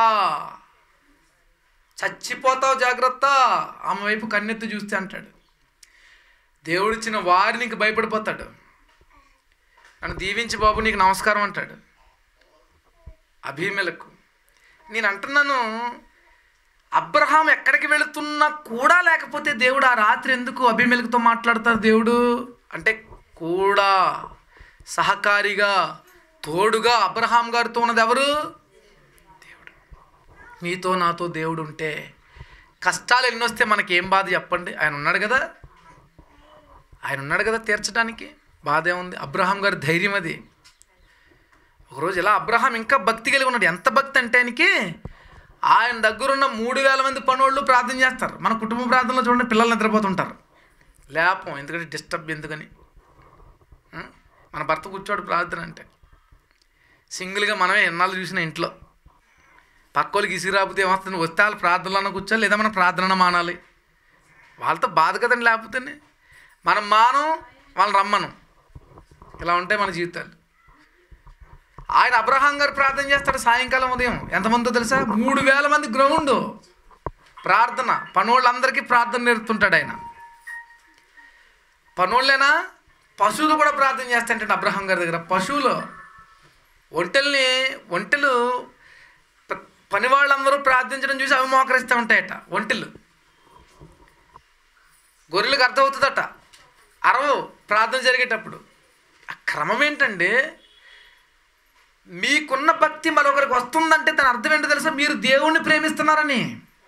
చచ్చిపోతావు జాగ్రత్త, ఆమె వైపు కన్నెత్తి చూస్తే అంటాడు. దేవుడిచ్చిన వారిని ఇంక భయపడిపోతాడు. నన్ను దీవించి బాబు నీకు నమస్కారం అంటాడు అబీమెలెకు. నేను అంటున్నాను, అబ్రహాం ఎక్కడికి వెళుతున్నా కూడా లేకపోతే దేవుడు ఆ రాత్రి ఎందుకు అబీమెలెకుతో మాట్లాడతారు? దేవుడు అంటే కూడా సహకారిగా తోడుగా అబ్రహాం గారితో ఉన్నది ఎవరు? దేవుడు. మీతో నాతో దేవుడు ఉంటే కష్టాలు ఎన్నొస్తే మనకి ఏం బాధ చెప్పండి? ఆయన ఉన్నాడు కదా, ఆయన ఉన్నాడు కదా తీర్చడానికి. బాధ ఏముంది? అబ్రహాం గారి ధైర్యం అది. ఒకరోజు ఇలా అబ్రహాం ఇంకా భక్తి కలిగి ఉన్నాడు. ఎంత భక్తి అంటే ఆయనకి ఆయన దగ్గరున్న 3000 మంది పనోళ్ళు ప్రార్థన చేస్తారు. మన కుటుంబ ప్రార్థనలో చూడండి, పిల్లలు నిద్రపోతుంటారు లేపం, ఎందుకంటే డిస్టర్బ్ ఎందుకని. మన భర్త కూర్చోడు ప్రార్థన అంటే. సింగిల్గా మనమే ఎన్నాళ్ళు చూసిన ఇంట్లో పక్కోళ్ళకి ఇసుగు రాకపోతే ఏమొస్తుంది? వస్తే వాళ్ళు ప్రార్థనలో కూర్చోాలి, లేదా మనం ప్రార్థన మానాలి. వాళ్ళతో బాధ కదండి. లేకపోతేనే మనం మానం, వాళ్ళని రమ్మనం. ఇలా ఉంటాయి మన జీవితాలు. ఆయన అబ్రహాం గారు ప్రార్థన చేస్తాడు సాయంకాలం ఉదయం. ఎంతమందో తెలుసా? 3000 మంది గ్రౌండ్ ప్రార్థన. పనోళ్ళందరికీ ప్రార్థన నేర్పుతుంటాడు ఆయన. పనోళ్ళేనా, పశువులు కూడా ప్రార్థన చేస్తాంటే అబ్రహాం గారి దగ్గర. పశువులు ఒంటెలు పని వాళ్ళందరూ ప్రార్థించడం చూసి అవి మోకరిస్తూ ఉంటాయట. ఒంటెలు గొర్రెలకు అర్థమవుతుందట అరవు ప్రార్థన జరిగేటప్పుడు. ఆ క్రమం ఏంటండి? మీకున్న భక్తి మరొకరికి వస్తుందంటే దాని అర్థం ఏంటో తెలుసా? మీరు దేవుణ్ణి ప్రేమిస్తున్నారని.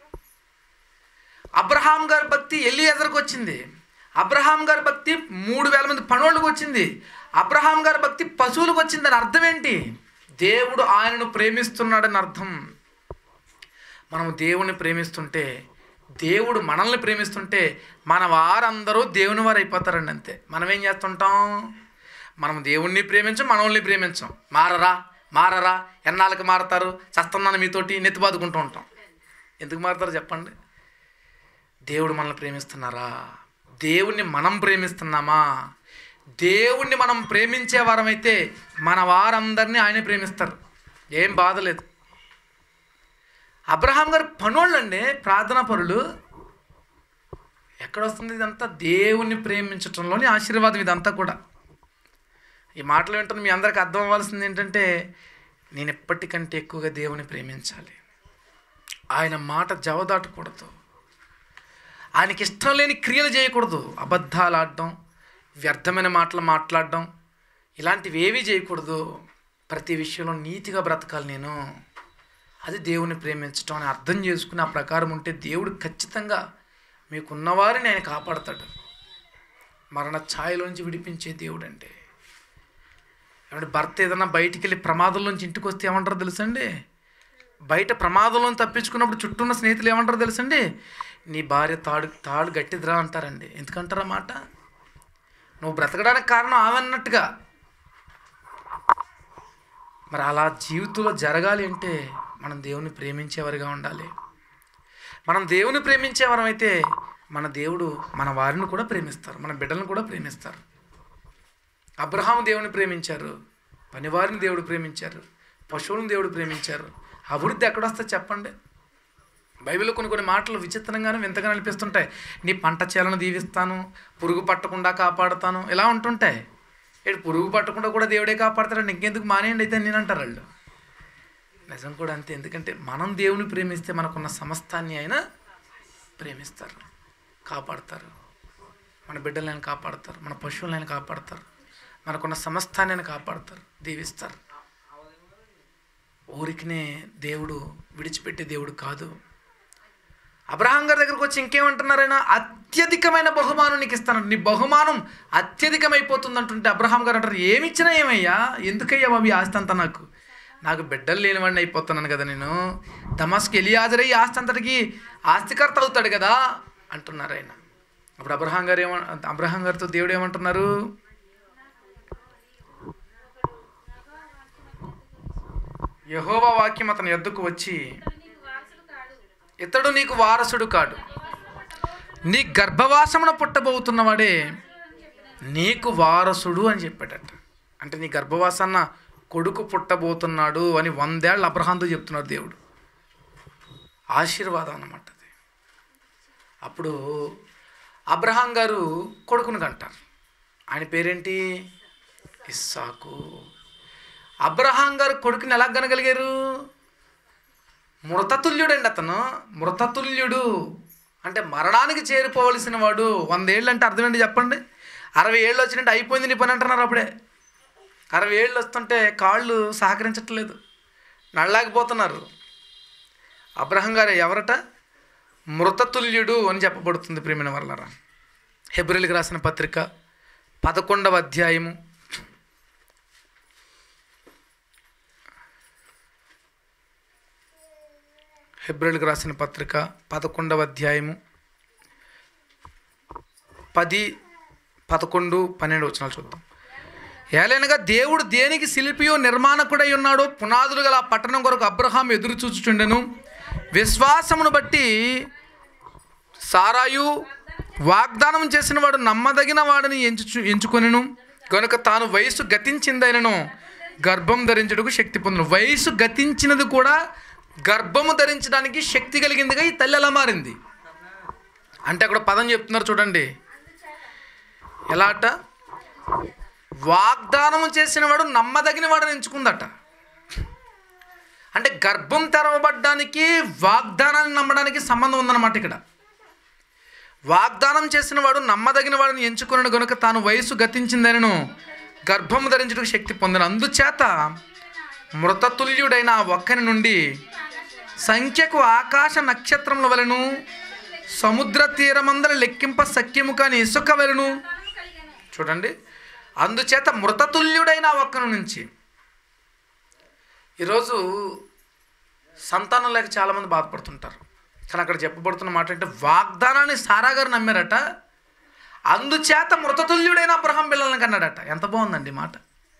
అబ్రహాం గారి భక్తి ఎలీయెజరుకు వచ్చింది. అబ్రహాం గారి భక్తి 3000 మంది పనోళ్ళకు వచ్చింది. అబ్రహాం గారి భక్తి పశువులకు వచ్చింది. దాని అర్థం ఏంటి? దేవుడు ఆయనను ప్రేమిస్తున్నాడని అర్థం. మనం దేవుణ్ణి ప్రేమిస్తుంటే, దేవుడు మనల్ని ప్రేమిస్తుంటే మన వారందరూ దేవుని వారు అయిపోతారండి అంతే. మనం ఏం చేస్తుంటాం? మనం దేవుణ్ణి ప్రేమించం, మనల్ని ప్రేమించం. మారరా ఎన్నాళ్ళకి మారతారు, చస్తున్నాను మీతోటి నెత్తిబాదుకుంటూ ఉంటాం. ఎందుకు మారతారు చెప్పండి? దేవుడు మనల్ని ప్రేమిస్తున్నారా? దేవుణ్ణి మనం ప్రేమిస్తున్నామా? దేవుణ్ణి మనం ప్రేమించే వారమైతే మన వారందరినీ ఆయనే ప్రేమిస్తారు. ఏం బాధ లేదు. అబ్రహాం గారు పనోళ్ళు అండి, ప్రార్థనా పరులు. ఎక్కడొస్తుంది ఇదంతా? దేవుణ్ణి ప్రేమించటంలోని ఆశీర్వాదం ఇదంతా కూడా. ఈ మాటలు వింటున్న మీ అందరికీ అర్థం అవ్వాల్సింది ఏంటంటే, నేను ఎప్పటికంటే ఎక్కువగా దేవుని ప్రేమించాలి. ఆయన మాట జవదాటకూడదు. ఆయనకి ఇష్టం లేని క్రియలు చేయకూడదు. అబద్ధాలు ఆడడం, వ్యర్థమైన మాటలు మాట్లాడడం, ఇలాంటివి ఏవీ చేయకూడదు. ప్రతి విషయంలో నీతిగా బ్రతకాలి నేను. అది దేవుని ప్రేమించడం అని అర్థం చేసుకుని ఆ ప్రకారం ఉంటే దేవుడు ఖచ్చితంగా మీకున్నవారిని ఆయన కాపాడతాడు. మరణ ఛాయలోంచి విడిపించే దేవుడు అంటే. ఏమంటే భర్త ఏదన్నా బయటికి వెళ్ళి ప్రమాదంలోంచి ఇంటికి వస్తే ఏమంటారో తెలుసండి? బయట ప్రమాదంలో తప్పించుకున్నప్పుడు చుట్టూ ఉన్న స్నేహితులు ఏమంటారో తెలుసండి? నీ భార్య తాడు గట్టిదిరా అంటారండి. ఎందుకంటారా మాట? నువ్వు బ్రతకడానికి కారణం ఆమె అన్నట్టుగా. మరి అలా జీవితంలో జరగాలి అంటే మనం దేవుని ప్రేమించేవారిగా ఉండాలి. మనం దేవుని ప్రేమించేవారం అయితే మన దేవుడు మన వారిని కూడా ప్రేమిస్తారు, మన బిడ్డలను కూడా ప్రేమిస్తారు. అబ్రహాము దేవుని ప్రేమించారు, పనివారిని దేవుడు ప్రేమించారు, పశువులను దేవుడు ప్రేమించారు. అభివృద్ధి ఎక్కడొస్తే చెప్పండి? బైబిల్లో కొన్ని మాటలు విచిత్రంగాను వింతగానే అనిపిస్తుంటాయి. నీ పంట చేలను దీవిస్తాను, పురుగు పట్టకుండా కాపాడుతాను, ఇలా ఉంటుంటాయి. ఇటు పురుగు పట్టకుండా కూడా దేవుడే కాపాడతాడు, ఇంకెందుకు మానేయండి అయితే నేను అంటారు వాళ్ళు. నిజం కూడా అంతే. ఎందుకంటే మనం దేవుని ప్రేమిస్తే మనకున్న సమస్తాన్ని ఆయన ప్రేమిస్తారు, కాపాడతారు. మన బిడ్డలను కాపాడతారు, మన పశువులను కాపాడతారు, మనకున్న సమస్తాన్ని ఆయన కాపాడతారు, దీవిస్తారు. ఊరికినే దేవుడు విడిచిపెట్టే దేవుడు కాదు. అబ్రహాం గారి దగ్గరకు వచ్చి ఇంకేమంటున్నారైనా, అత్యధికమైన బహుమానం నీకు ఇస్తాను, నీ బహుమానం అత్యధికమైపోతుంది అంటుంటే అబ్రహాం గారు అంటారు, ఏమిచ్చినా ఏమయ్యా, ఎందుకయ్యా బాబు ఈ ఆస్తి అంతా, నాకు బిడ్డలు లేనివాడిని అయిపోతున్నాను కదా నేను, దమస్కు ఎలియాజరు ఈ ఆస్తి అంతటికి ఆస్తికర్త అవుతాడు కదా అంటున్నారు ఆయన. అప్పుడు అబ్రహాం గారితో దేవుడు ఏమంటున్నారు, యెహోవా వాక్యం అతని యొద్దకు వచ్చి, ఇతడు నీకు వారసుడు కాడు, నీ గర్భవాసమున పుట్టబోతున్నవాడే నీకు వారసుడు అని చెప్పాడట. అంటే నీ గర్భవాసన్న కొడుకు పుట్టబోతున్నాడు అని 100 ఏళ్ళు అబ్రహాంతో చెప్తున్నాడు దేవుడు. ఆశీర్వాదం అన్నమాట అది. అప్పుడు అబ్రహాం గారు కొడుకును కంటారు. ఆయన పేరేంటి? ఇస్సాకు. అబ్రహాం గారు కొడుకుని ఎలా కనగలిగారు? మృతతుల్యుడు అండి అతను. మృతతుల్యుడు అంటే మరణానికి చేరిపోవలసిన వాడు. 100 ఏళ్ళు అంటే అర్థం ఏంటి చెప్పండి? 60 ఏళ్ళు వచ్చినట్టు అయిపోయింది నీ పని అంటున్నారు. అప్పుడే 60 ఏళ్ళు వస్తుంటే కాళ్ళు సహకరించట్లేదు, నడలేకపోతున్నారు. అబ్రహాం గారు ఎవరట? మృతతుల్యుడు అని చెప్పబడుతుంది. ప్రియమైన వర్లారా, హెబ్రీయులకు రాసిన పత్రిక 11వ అధ్యాయము 10, 10, 11, 12 వచనాలు చూద్దాం. ఏలైనగా దేవుడు దేనికి శిల్పియో నిర్మాణకుడై ఉన్నాడో పునాదులు గల పట్టణం కొరకు అబ్రహాం ఎదురు చూచుచుండెను. విశ్వాసమును బట్టి సారాయు వాగ్దానం చేసిన వాడు నమ్మదగిన వాడిని ఎంచుకొనెను కనుక తాను వయసు గతించిందైనను గర్భం ధరించుటకు శక్తి పొందను. వయసు గతించినది కూడా గర్భము ధరించడానికి శక్తి కలిగిందిగా ఈ తల్లి ఎలా మారింది అంటే అక్కడ పదం చెప్తున్నారు చూడండి. ఎలా అట? వాగ్దానం చేసిన వాడు నమ్మదగిన వాడిని ఎంచుకుందట. అంటే గర్భం తెరవబడ్డానికి వాగ్దానాన్ని నమ్మడానికి సంబంధం ఉందన్నమాట. ఇక్కడ వాగ్దానం చేసిన వాడు నమ్మదగిన వాడిని ఎంచుకున్నాడు కనుక తాను వయసు గతించిందనను గర్భం ధరించడానికి శక్తి పొందిన. అందుచేత మృతతుల్యుడైన ఆ ఒక్కని నుండి సంఖ్యకు ఆకాశ నక్షత్రముల వలెను సముద్ర తీరమందర లెక్కింప సఖ్యము కాని ఇసుక వలెను. చూడండి, అందుచేత మృతతుల్యుడైన ఒక్కని నుంచి. ఈరోజు సంతానం లేక చాలామంది బాధపడుతుంటారు. కానీ అక్కడ చెప్పబడుతున్న మాట అంటే వాగ్దానాన్ని సారా గారు నమ్మారట. అందుచేత మృతతుల్యుడైన అబ్రహాం పిల్లల్ని కన్నాడట. ఎంత బాగుందండి మాట.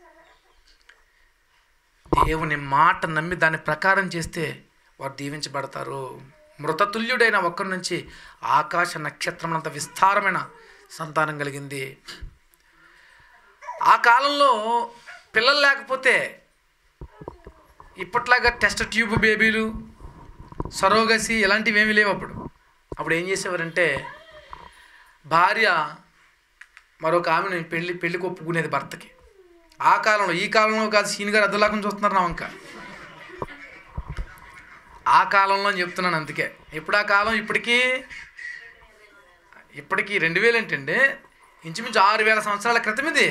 దేవుని మాట నమ్మి దాని ప్రకారం చేస్తే వారు దీవించబడతారు. మృతతుల్యుడైన ఒక్కరి నుంచి ఆకాశ నక్షత్రం అంత విస్తారమైన సంతానం కలిగింది. ఆ కాలంలో పిల్లలు లేకపోతే ఇప్పట్లాగా టెస్ట్ ట్యూబ్ బేబీలు, సరోగసి ఇలాంటివి ఏమీ లేవు. అప్పుడు ఏం చేసేవారంటే భార్య మరొక ఆమెను పెళ్ళికి ఒప్పుకునేది భర్తకి. ఆ కాలంలో, ఈ కాలంలో కాదు. సీన్ గారు అద్దలాకుండా చూస్తున్నారు నా వంక. ఆ కాలంలో అని చెప్తున్నాను. అందుకే ఇప్పుడు ఆ కాలం ఇప్పటికీ 2000 ఏంటండి, ఇంచుమించు 6000 సంవత్సరాల క్రితం ఇది.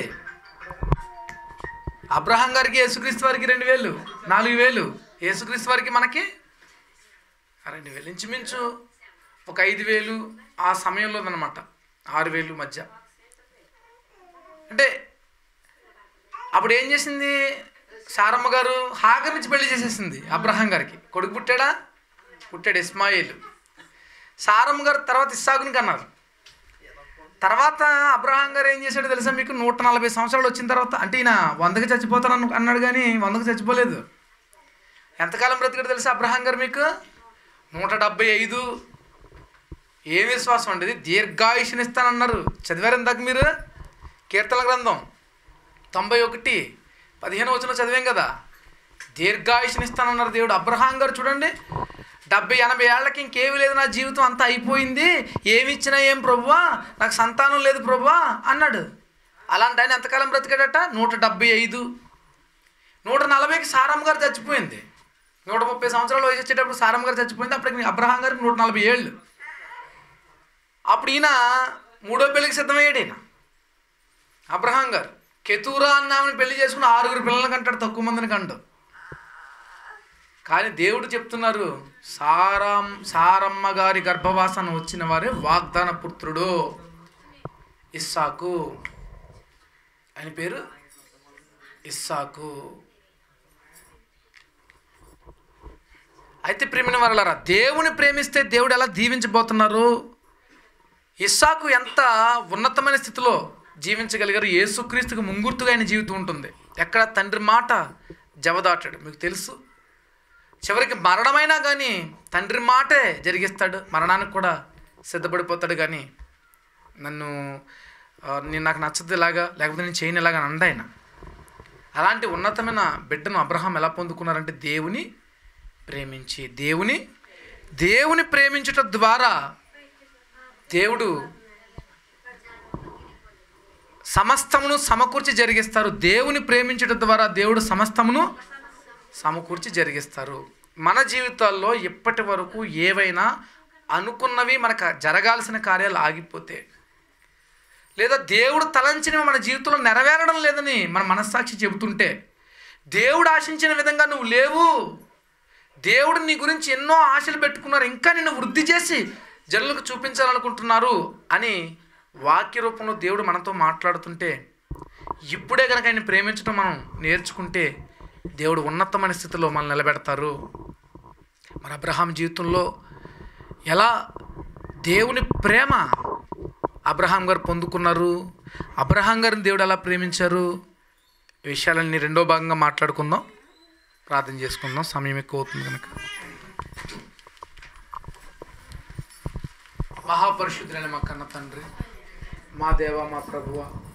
అబ్రహాం గారికి యేసుక్రీస్తు వారికి 2000, 4000. యేసుక్రీస్తు వారికి మనకి 2000, ఇంచుమించు ఒక 5000 ఆ సమయంలో అన్నమాట. 6000 మధ్య. అంటే అప్పుడు ఏం చేసింది సారమ్మ గారు? హాగర్ నుంచి పెళ్లి చేసేసింది అబ్రహాం గారికి. కొడుకు పుట్టాడు ఇస్మాయిల్. సారమ్మ గారు తర్వాత ఇస్సాకుని కన్నారు. తర్వాత అబ్రహాం గారు ఏం చేశాడో తెలుసా మీకు? 140 సంవత్సరాలు వచ్చిన తర్వాత, అంటే ఈయన 100కి చచ్చిపోతాను అన్నాడు కానీ 100కి చచ్చిపోలేదు. ఎంతకాలం బ్రతికాడు తెలుసా అబ్రహాం గారు మీకు? 175. ఏం విశ్వాసం అండి ఇది? దీర్ఘాయుష్నిస్తానన్నారు. చదివారు ఇందాక మీరు కీర్తన గ్రంథం 91:15 చదివాం కదా. దీర్ఘాయుష్నిస్తానన్నారు దేవుడు. అబ్రహాం గారు చూడండి 70-80 ఏళ్ళకి ఇంకేమీ లేదు, నా జీవితం అంతా అయిపోయింది, ఏమి ఇచ్చినా ఏం ప్రభువా, నాకు సంతానం లేదు ప్రభువా అన్నాడు. అలాంటి ఆయన ఎంతకాలం బ్రతికాడట? 175. 140కి సారమ్మ గారు చచ్చిపోయింది. 130 సంవత్సరాలు వయసు వచ్చేటప్పుడు సారమ్మ గారు చచ్చిపోయింది. అప్పటికి అబ్రహాం గారికి 140 ఏళ్ళు. అప్పుడు ఈయన 3వ పెళ్ళికి సిద్ధమయ్యాడు. ఈయన అబ్రహాం గారు కెతూరా అన్నామని పెళ్లి చేసుకుని 6 పిల్లలు కంటాడు, తక్కువ మందిని కండు. కానీ దేవుడు చెప్తున్నారు, సారమ్మ గారి గర్భవాసన వచ్చిన వారే వాగ్దాన పుత్రుడు ఇస్సాకు. ఆయన పేరు ఇస్సాకు. అయితే ప్రేమిన వారలారా, దేవుని ప్రేమిస్తే దేవుడు ఎలా దీవించబోతున్నారు? ఇస్సాకు ఎంత ఉన్నతమైన స్థితిలో జీవించగలిగారు. యేసుక్రీస్తుకు ముంగుర్తుగా ఆయన జీవితం ఉంటుంది. ఎక్కడ తండ్రి మాట జవదాటాడు మీకు తెలుసు. చివరికి మరణమైనా కానీ తండ్రి మాటే జరిగిస్తాడు. మరణానికి కూడా సిద్ధపడిపోతాడు. కానీ నాకు నచ్చదు ఇలాగా, లేకపోతే నేను చేయను ఇలాగా అని అండ ఆయన. అలాంటి ఉన్నతమైన బిడ్డను అబ్రహాం ఎలా పొందుకున్నారంటే దేవుని ప్రేమించి. దేవుని ప్రేమించుట ద్వారా దేవుడు సమస్తమును సమకూర్చి జరిగిస్తారు. దేవుని ప్రేమించడం ద్వారా దేవుడు సమస్తమును సమకూర్చి జరిగిస్తారు. మన జీవితాల్లో ఇప్పటి వరకు ఏవైనా అనుకున్నవి మనకు జరగాల్సిన కార్యాలు ఆగిపోతే, లేదా దేవుడు తలంచినవి మన జీవితంలో నెరవేరడం లేదని మన మనస్సాక్షి చెబుతుంటే, దేవుడు ఆశించిన విధంగా నువ్వు లేవు, దేవుడు నీ గురించి ఎన్నో ఆశలు పెట్టుకున్నారు, ఇంకా నిన్ను వృద్ధి చేసి జనులకు చూపించాలనుకుంటున్నారు అని వాక్య రూపంలో దేవుడు మనతో మాట్లాడుతుంటే, ఇప్పుడే కనుక ఆయన ప్రేమించడం మనం నేర్చుకుంటే దేవుడు ఉన్నతమైన స్థితిలో మనం నిలబెడతారు. మన అబ్రహాం జీవితంలో ఎలా దేవుని ప్రేమ అబ్రహాం గారు పొందుకున్నారు, అబ్రహాం గారిని దేవుడు ఎలా ప్రేమించారు, ఈ విషయాలన్నీ రెండో భాగంగా మాట్లాడుకుందాం. ప్రార్థన చేసుకుందాం, సమయం ఎక్కువ అవుతుంది కనుక. మహాపరిశుద్ధులైన మా కన్న తండ్రి, మా దేవ, మా ప్రభువ,